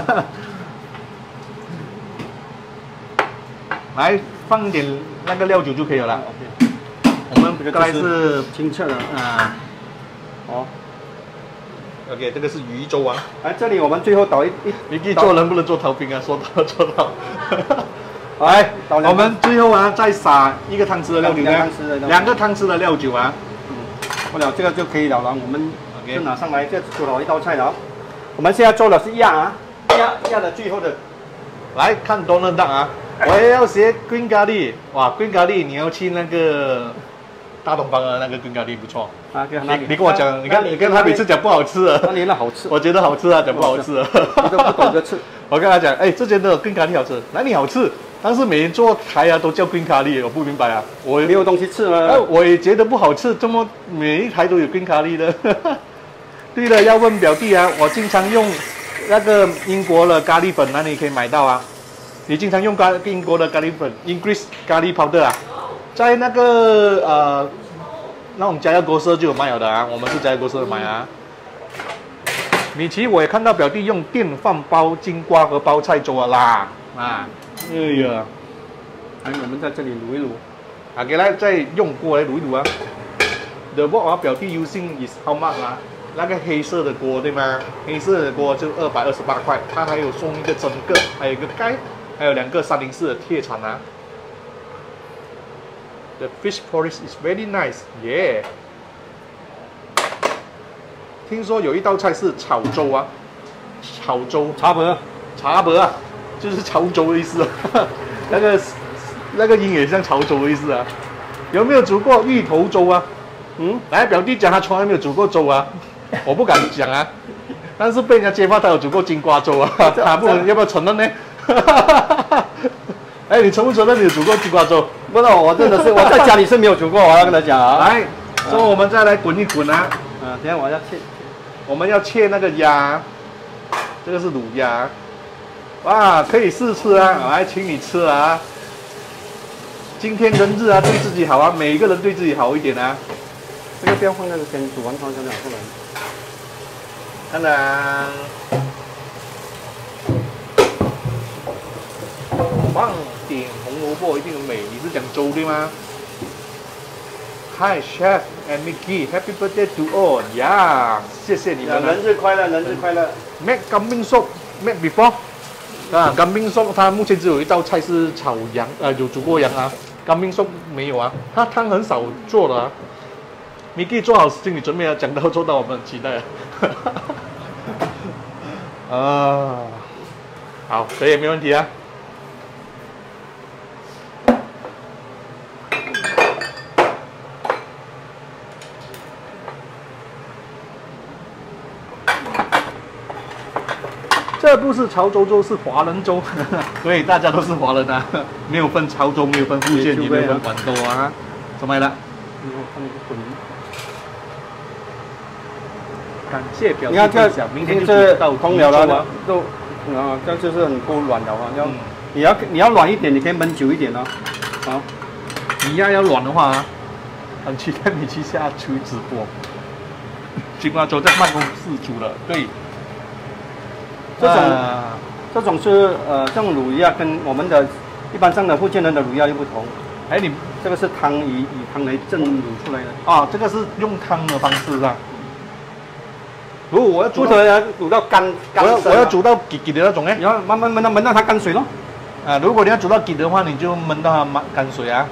来放一点那个料酒就可以了啦。我们刚才是清澈的啊， 哦。 OK， 这个是鱼粥啊。 来，这里我们最后倒你可以做能不能做刨冰啊？说到做到。 来， 我们最后啊再撒1个汤匙的料酒呢，2个汤匙的料酒啊。 不了，这个就可以了。然后我们就拿上来，这做好一道菜了。我们现在做的是鸭啊，鸭的最后的。 来看Donald Duck啊，我也要学 Green 咖喱。哇，Green 咖喱你要去那个大东方的那个 Green 咖喱不错。 啊， 你跟我讲，你跟他每次讲不好吃啊。 那你那好吃。 我觉得好吃啊，讲不好吃啊。 你都不懂得吃。 我跟他讲，哎，这间的 Green 咖喱好吃，哪里好吃？但是每天做台啊都叫 Green 咖喱，我不明白啊。我没有东西吃吗？ 我也觉得不好吃，怎么每一台都有 Green 咖喱的？对了，要问表弟啊，我经常用那个英国的咖喱粉，哪里可以买到啊？你经常用英国的咖喱粉 ，English 咖喱 powder 啊，在那个那种家乐国社就有卖了的啊，我们是家乐国社买啊。米奇，我也看到表弟用电饭煲金瓜和包菜粥啦啊，哎呀， 来，我们在这里卤一卤， 啊，给他再用锅来卤一卤啊。The wok 啊，表弟 using is how much 啊？那个黑色的锅对吗？黑色的锅就228块，它还有送一个整个，还有一个盖，还有2个304的铁铲啊。The fish porridge is very nice, yeah. 听说有一道菜是炒粥啊，炒粥茶伯啊，就是潮州的意思啊。那个音也像潮州的意思啊。有没有煮过芋头粥啊？来，表弟讲他从来没有煮过粥啊，我不敢讲啊，但是被人家揭发他有煮过金瓜粥啊，不然要不要承认呢？哎，你承不承认你有煮过金瓜粥？ 不知道，我真的是我在家里是没有煮过，我要跟他讲啊。 来，所以我们再来滚一滚啊。 等下我要切。 我们要切那个鸭，这个是卤鸭，哇，可以试吃啊！来，请你吃啊！今天人日啊，对自己好啊，每一个人对自己好一点啊。 这个不要放那个先煮完汤先拿出来。 当然，放点红萝卜一定很美。你是讲粥对吗？Hi Chef and Mickey, Happy birthday to all! 呀，谢谢你们。 人日快乐，人日快乐。 Make kambing soup, make before。啊，kambing soup 它目前只有一道菜是炒羊，有煮过羊啊。kambing soup 没有啊，它汤很少做的啊。Mickey 做好心理准备啊，讲到做到，我们很期待啊。啊，好，可以，没问题啊。这不是潮州粥，是华人粥，所以大家都是华人啊，没有分潮州，没有分福建，也没有分广东啊，怎么了？感谢表弟分享，明天就知道空了了，都啊，这就是很够软的话，你要软一点，你可以焖久一点哦。好， 你要软的话啊，很期待你去下去直播。金瓜粥在办公室煮的，对。 这种是这种卤鸭跟我们的一般上的福建人的卤鸭又不同。哎，你这个是汤以汤来蒸卤出来的啊，这个是用汤的方式啊。如果我要煮到要煮到干， 我要煮到结的那种哎， 你要慢慢焖到它干水咯。 啊，如果你要煮到结的话，你就焖到它干水啊。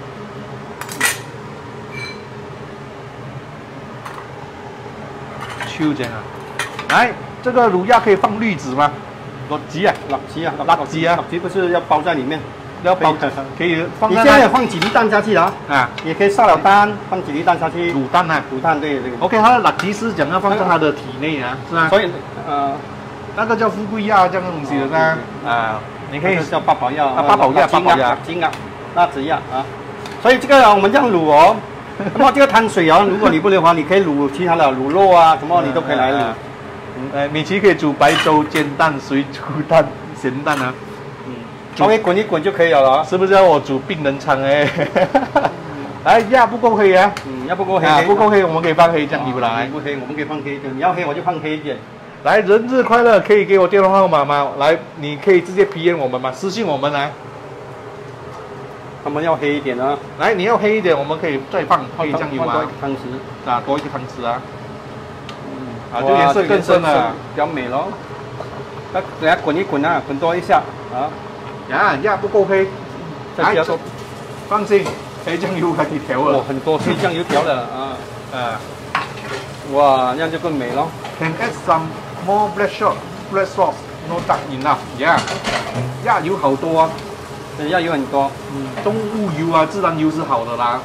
就这样啊，来。这个卤鸭可以放栗子吗？辣子啊， 辣子不是要包在里面， 要包可以放。 你现在有放几粒蛋下去啊？啊，也可以杀了蛋，放几粒蛋下去。 卤蛋啊， 卤蛋对这个。 OK， 它的辣子是讲要放在它的体内啊，是吧？ 所以那个叫富贵鸭这样的东西的呢啊，你可以叫八宝鸭啊，八宝鸭， 金鸭，辣子鸭啊。所以这个我们这样卤哦，那么这个汤水哦，如果你不的话，你可以卤其他的卤肉啊，什么你都可以来卤。米奇可以煮白粥、煎蛋、水煮蛋、咸蛋啊。 稍微滚一滚就可以了啊。 是不是要我煮病人餐哎？来，压不够黑啊， 要不够黑， 不够黑，我们可以放黑酱油来。 不黑，我们可以放黑一点。你要黑我就放黑一点。 来，人日快乐，可以给我电话号码吗？来，你可以直接 PM 我们吗？私信我们来。 他们要黑一点啊。 来，你要黑一点，我们可以再放黑酱油啊。 汤匙啊，多一个汤匙啊。就颜色更深了， 比较美咯。等下滚一滚啊，滚多一下啊。 压不够黑， 再加多。 放心，黑酱油还可以调了。 很多黑酱油调了啊。哇，这样就更美咯。 Can add some more black sauce, no dark enough. Yeah， 压油好多啊， 压油很多。 动物油啊，自然油是好的啦。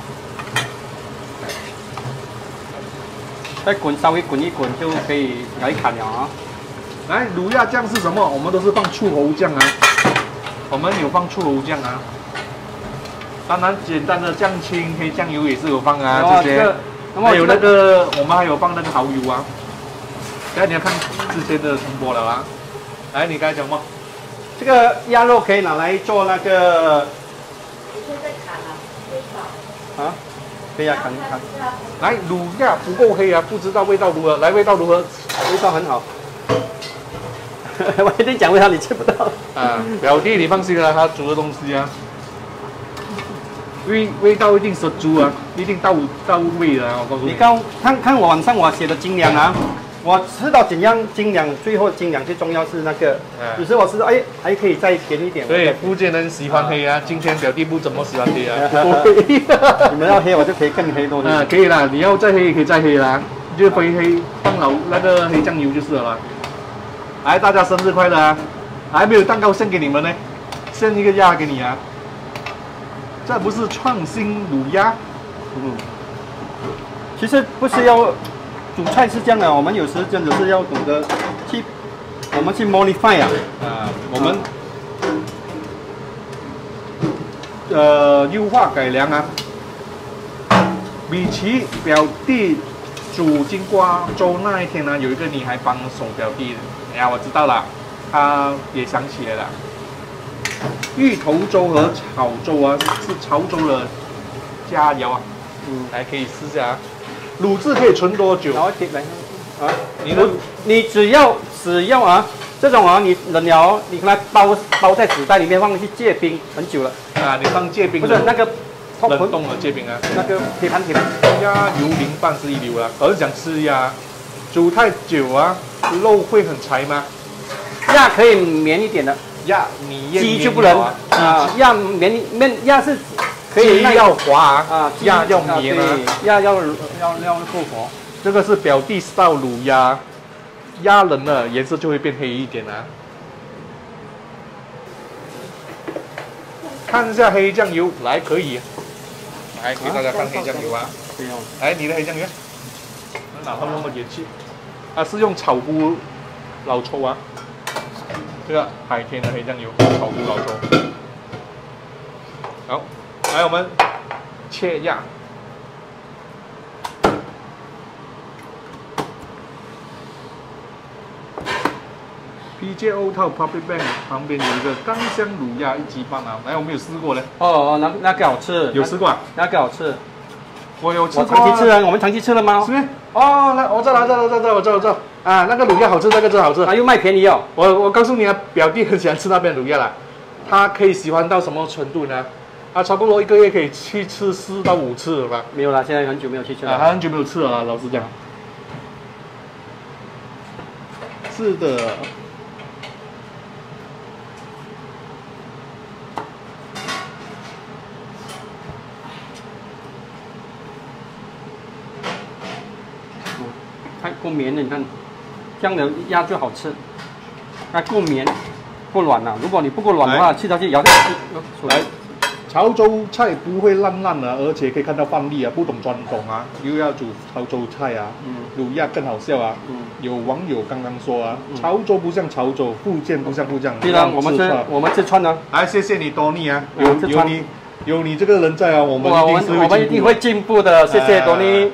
再稍微滚一滚就可以来砍了啊。 来，卤鸭酱是什么？我们都是放醋猴酱啊，我们有放醋猴酱啊。当然，简单的酱青、黑酱油也是有放啊，这些。还有那个，我们还有放那个蚝油啊。等下你要看之前的重播了啊。来，你刚才讲什么？ 这个鸭肉可以拿来做那个。 你现在砍了， 啊？可以啊，砍。 来，卤鸭不够黑啊，不知道味道如何？来，味道如何？ 味道很好。我一定讲味道，你吃不到。 表弟，你放心啦，他煮的东西啊，味道一定十足啊，一定到位的啊！我告诉你。 你看我网上我写的精良啊，我吃到怎样精良，最后精良最重要是那个，有时我吃到还可以再甜一点。 对，福建人喜欢黑啊，今天表弟不怎么喜欢黑啊。 你们要黑，我就可以更黑多点。 可以啦，你要再黑也可以再黑啦，就非黑放那个黑酱油就是了啦。来，大家生日快乐啊！还没有蛋糕献给你们呢，献一个鸭给你啊！这不是创新卤鸭？ 其实不是要煮菜是这样的，我们有时真的是要懂得我们去 modify 啊。 我们优化改良啊。米奇表弟煮金瓜粥那一天呢，有一个女孩帮手表弟。我知道了，他也想起来了。芋头粥和炒粥啊，是潮州的佳肴啊。来可以试下啊。卤制可以存多久？ 然后你只要啊，这种啊，你冷了，你给它包在纸袋里面，放去结冰很久了。 你放结冰？ 不是那个冷冻的结冰啊。 那个铁盘。 鸭油淋饭是一流了，儿子想吃鸭，煮太久啊。肉会很柴吗？ 鸭可以绵一点的，鸡就不能啊。鸭是可以， 鸡要滑鸭要绵啊， 鸭要复活。 这个是表弟style卤鸭，鸭冷了颜色就会变黑一点啊。看一下黑酱油，来可以，来给大家看黑酱油啊。来你的黑酱油，哪怕那么野气。是用草菇老抽啊，这个海天的黑酱油，草菇老抽。好，来我们切鸭。PJO Town Public Bank 旁边有一个干香卤鸭1级半啊，来我们有试过嘞。 那个好吃， 有试过啊？ 那个好吃。 我有吃过。 长期吃啊，我们长期吃了吗？ 是吗？来，我知道那个卤鸭好吃，那个真好吃。 又卖便宜哦。 我告诉你啊，表弟很喜欢吃那边卤鸭啦，他可以喜欢到什么程度呢？他差不多1个月可以去吃4到5次了吧？ 没有啦，现在很久没有去吃了。 他很久没有吃了啦，老实讲。是的。 太够绵了，你看，这样的鸭就好吃。它够绵，够软了。如果你不够软的话，吃下去咬下去。 来，潮州菜不会烂的，而且可以看到范例啊，不懂装懂啊，又要煮潮州菜啊，卤鸭更好笑啊。有网友刚刚说啊，潮州不像潮州，福建不像福建。 对啊，我们吃串呢。 来，谢谢你多尼啊，有你这个人在啊，我们一定会进步的，谢谢多尼。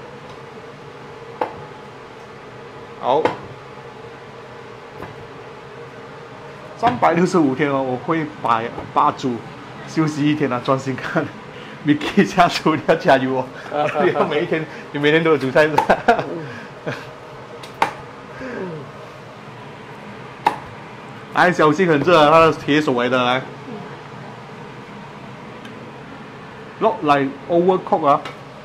好， 365天哦，我会把煮休息一天啊，专心看。Mickey 下厨，你要加油哦！你要每天都有煮菜是吧？来，小心很热啊，它的铁手来的来。Not like overcook 啊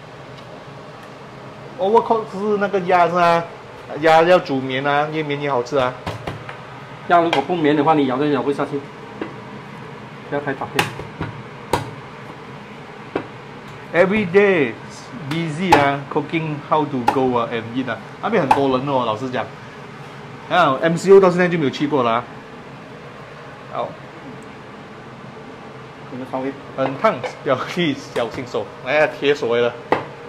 ，overcook 是那个鸭是吧？鸭要煮绵啊，越绵越好吃啊。 鸭如果不绵的话，你咬都咬不下去。不要太大片。 Every day busy 啊 ，cooking how to go 啊 and eat 啊，那边很多人哦，老实讲。啊 ，MCO 到现在就没有去过了啊。好， 可能稍微很烫，表弟小心手，来啊，铁手来了。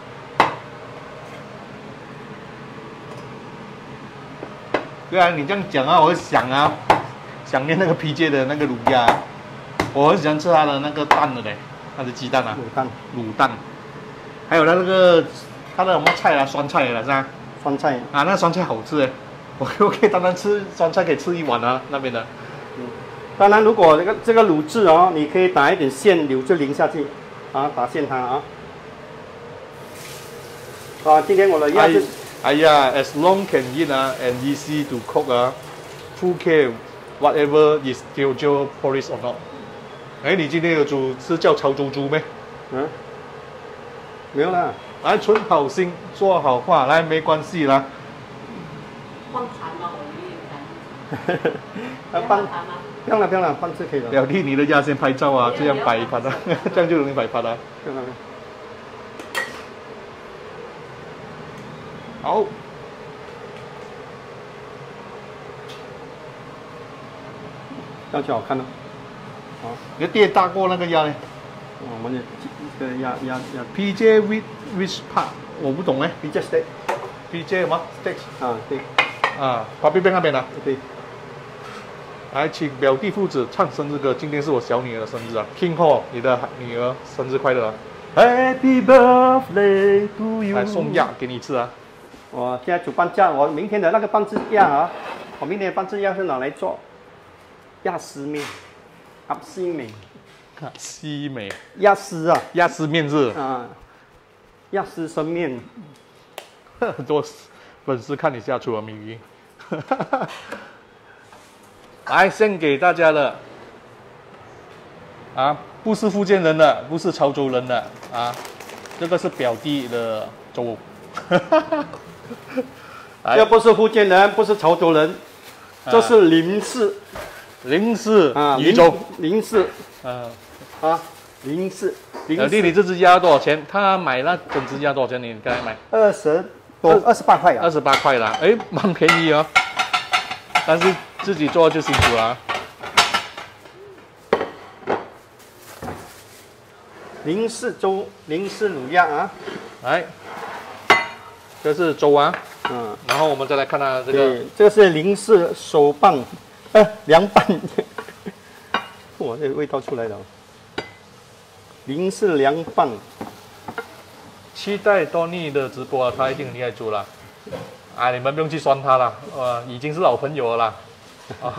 对啊，你这样讲啊，我想啊，想念那个 PJ 的那个卤鸭，我很喜欢吃它的那个蛋的嘞，它的鸡蛋啊，卤蛋，还有那个它的什么菜啊，酸菜了是吧？ 酸菜啊，那酸菜好吃哎，我可以单单吃酸菜可以吃一碗啊，那边的。 当然，如果这个卤汁哦，你可以打一点馅油就淋下去，啊，打馅汤啊。啊，今天我的鸭子。 哎呀 ，as long can eat 啊 and easy to cook 啊 ，who care whatever is Teochew porridge or not？ 哎，你今天有吃叫潮州猪没？ 嗯，没有啦。 来，存好心，说好话，来，没关系啦。 放糖吗？我也放不用了，不用了，放是可以了。 表弟，你的鸭先拍照啊，这样摆盘啊，这样就容易摆盘啊。好， 这样就好看了。好， 你的店大过那个鸭呢？ 我们的这个鸭 PJ which part 我不懂哎。 PJ steak。PJ 什么 steak？ 啊，对。 啊，旁边那边的。 对。 来，请表弟父子唱生日歌。今天是我小女儿的生日啊 ，King Ho， 你的女儿生日快乐啊 ！Happy birthday to you。 来送鸭给你吃啊！ 我现在煮半价，我明天的那个半只鸭啊，我明天的半只鸭是拿来做鸭丝面，鸭丝面， 西美鸭丝啊， 鸭丝面是啊，鸭丝生面， 很多粉丝看你下厨啊，米鱼，来献给大家的啊，不是福建人的，不是潮州人的啊，这个是表弟的粥。 这不是福建人，不是潮州人，这是林氏啊，渝州林氏啊，林氏。 表弟，你这只鸭多少钱？他买那整只鸭多少钱？你刚才买 28块啊 ，28块啦，哎，蛮便宜哦。但是自己做就辛苦了啊。 林氏粥，林氏卤鸭啊， 来。这是粥啊，然后我们再来看它这个， 这个是林氏手棒，凉拌，哇，这个味道出来了，林氏凉拌， 期待多尼的直播啊，他一定很厉害煮了，啊，你们不用去酸他了，已经是老朋友了啦，啊，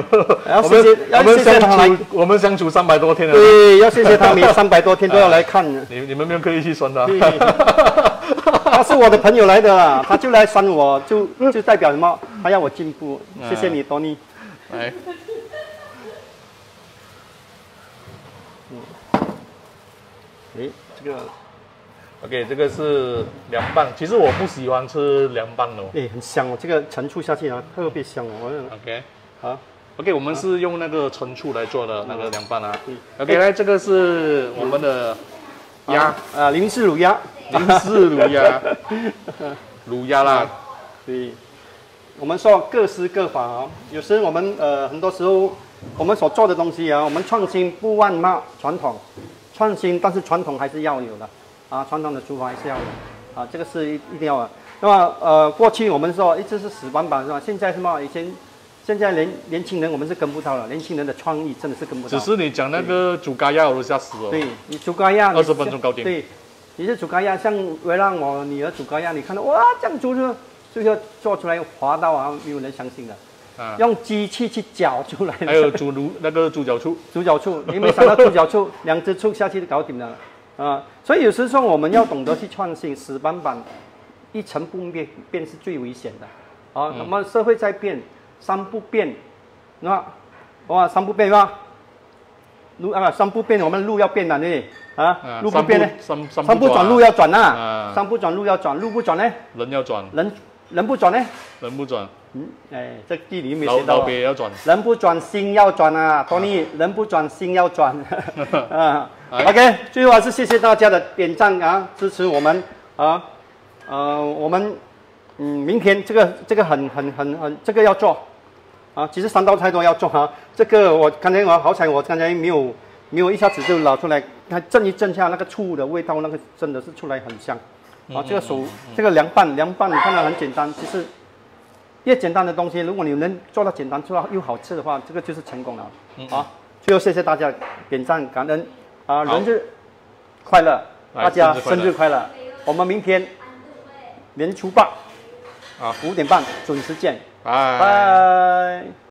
我们相处300多天了， 对，要谢谢他，每300多天都要来看， 你们不用刻意去酸他。 他是我的朋友来的啦，他就来酸我，就代表什么？他要我进步。谢谢你，多尼。 来， 这个 ，OK， 这个是凉拌。其实我不喜欢吃凉拌的哦。 很香哦，这个陈醋下去啊，特别香哦。 OK， 好 ，OK， 我们是用那个陈醋来做的那个凉拌啊。OK， 来，这个是我们的鸭林氏卤鸭。 林氏卤鸭，卤鸭啦。 对，我们说各施各法啊。有时我们很多时候我们所做的东西啊，我们创新不忘骂传统，创新但是传统还是要有的啊，传统的厨房还是要有啊，这个是一定要的。那么过去我们说一直是死板板是吧？现在什么？现在年轻人我们是跟不到了，年轻人的创意真的是跟不到。 只是你讲那个煮咖鸭，我都吓死了。 对，你煮咖鸭 20分钟搞定。 对。你是煮咖鸭，像我让我女儿煮咖鸭，你看到哇，这样煮就做出来滑到啊，没有人相信的。 啊， 用机器去搅出来的。 还有那个猪脚醋， 猪脚醋，你没想到猪脚醋2只醋下去就搞定了啊！所以有时候我们要懂得去创新，死板板一成不变是最危险的啊！那么社会在变，3不变，那哇3不变是吧？3不变，我们路要变了呢啊！路不变呢？3不转路要转呐！3不转路要转，路不转呢？ 人要转， 人不转呢？ 人不转。 哎，这地理没学到。 老鳖要转， 人不转心要转啊，托尼，人不转心要转啊。OK， 最后还是谢谢大家的点赞啊，支持我们啊。我们明天这个很这个要做啊，其实3道菜都要做啊。这个我刚才好彩我刚才没有一下子就拿出来，它震一震下那个醋的味道，那个真的是出来很香啊。这个凉拌，你看到很简单，其实。越简单的东西，如果你能做到简单，做到又好吃的话，这个就是成功了。好，最后谢谢大家点赞感恩啊！人日快乐，大家生日快乐！我们明天年初8啊5点半准时见，拜拜。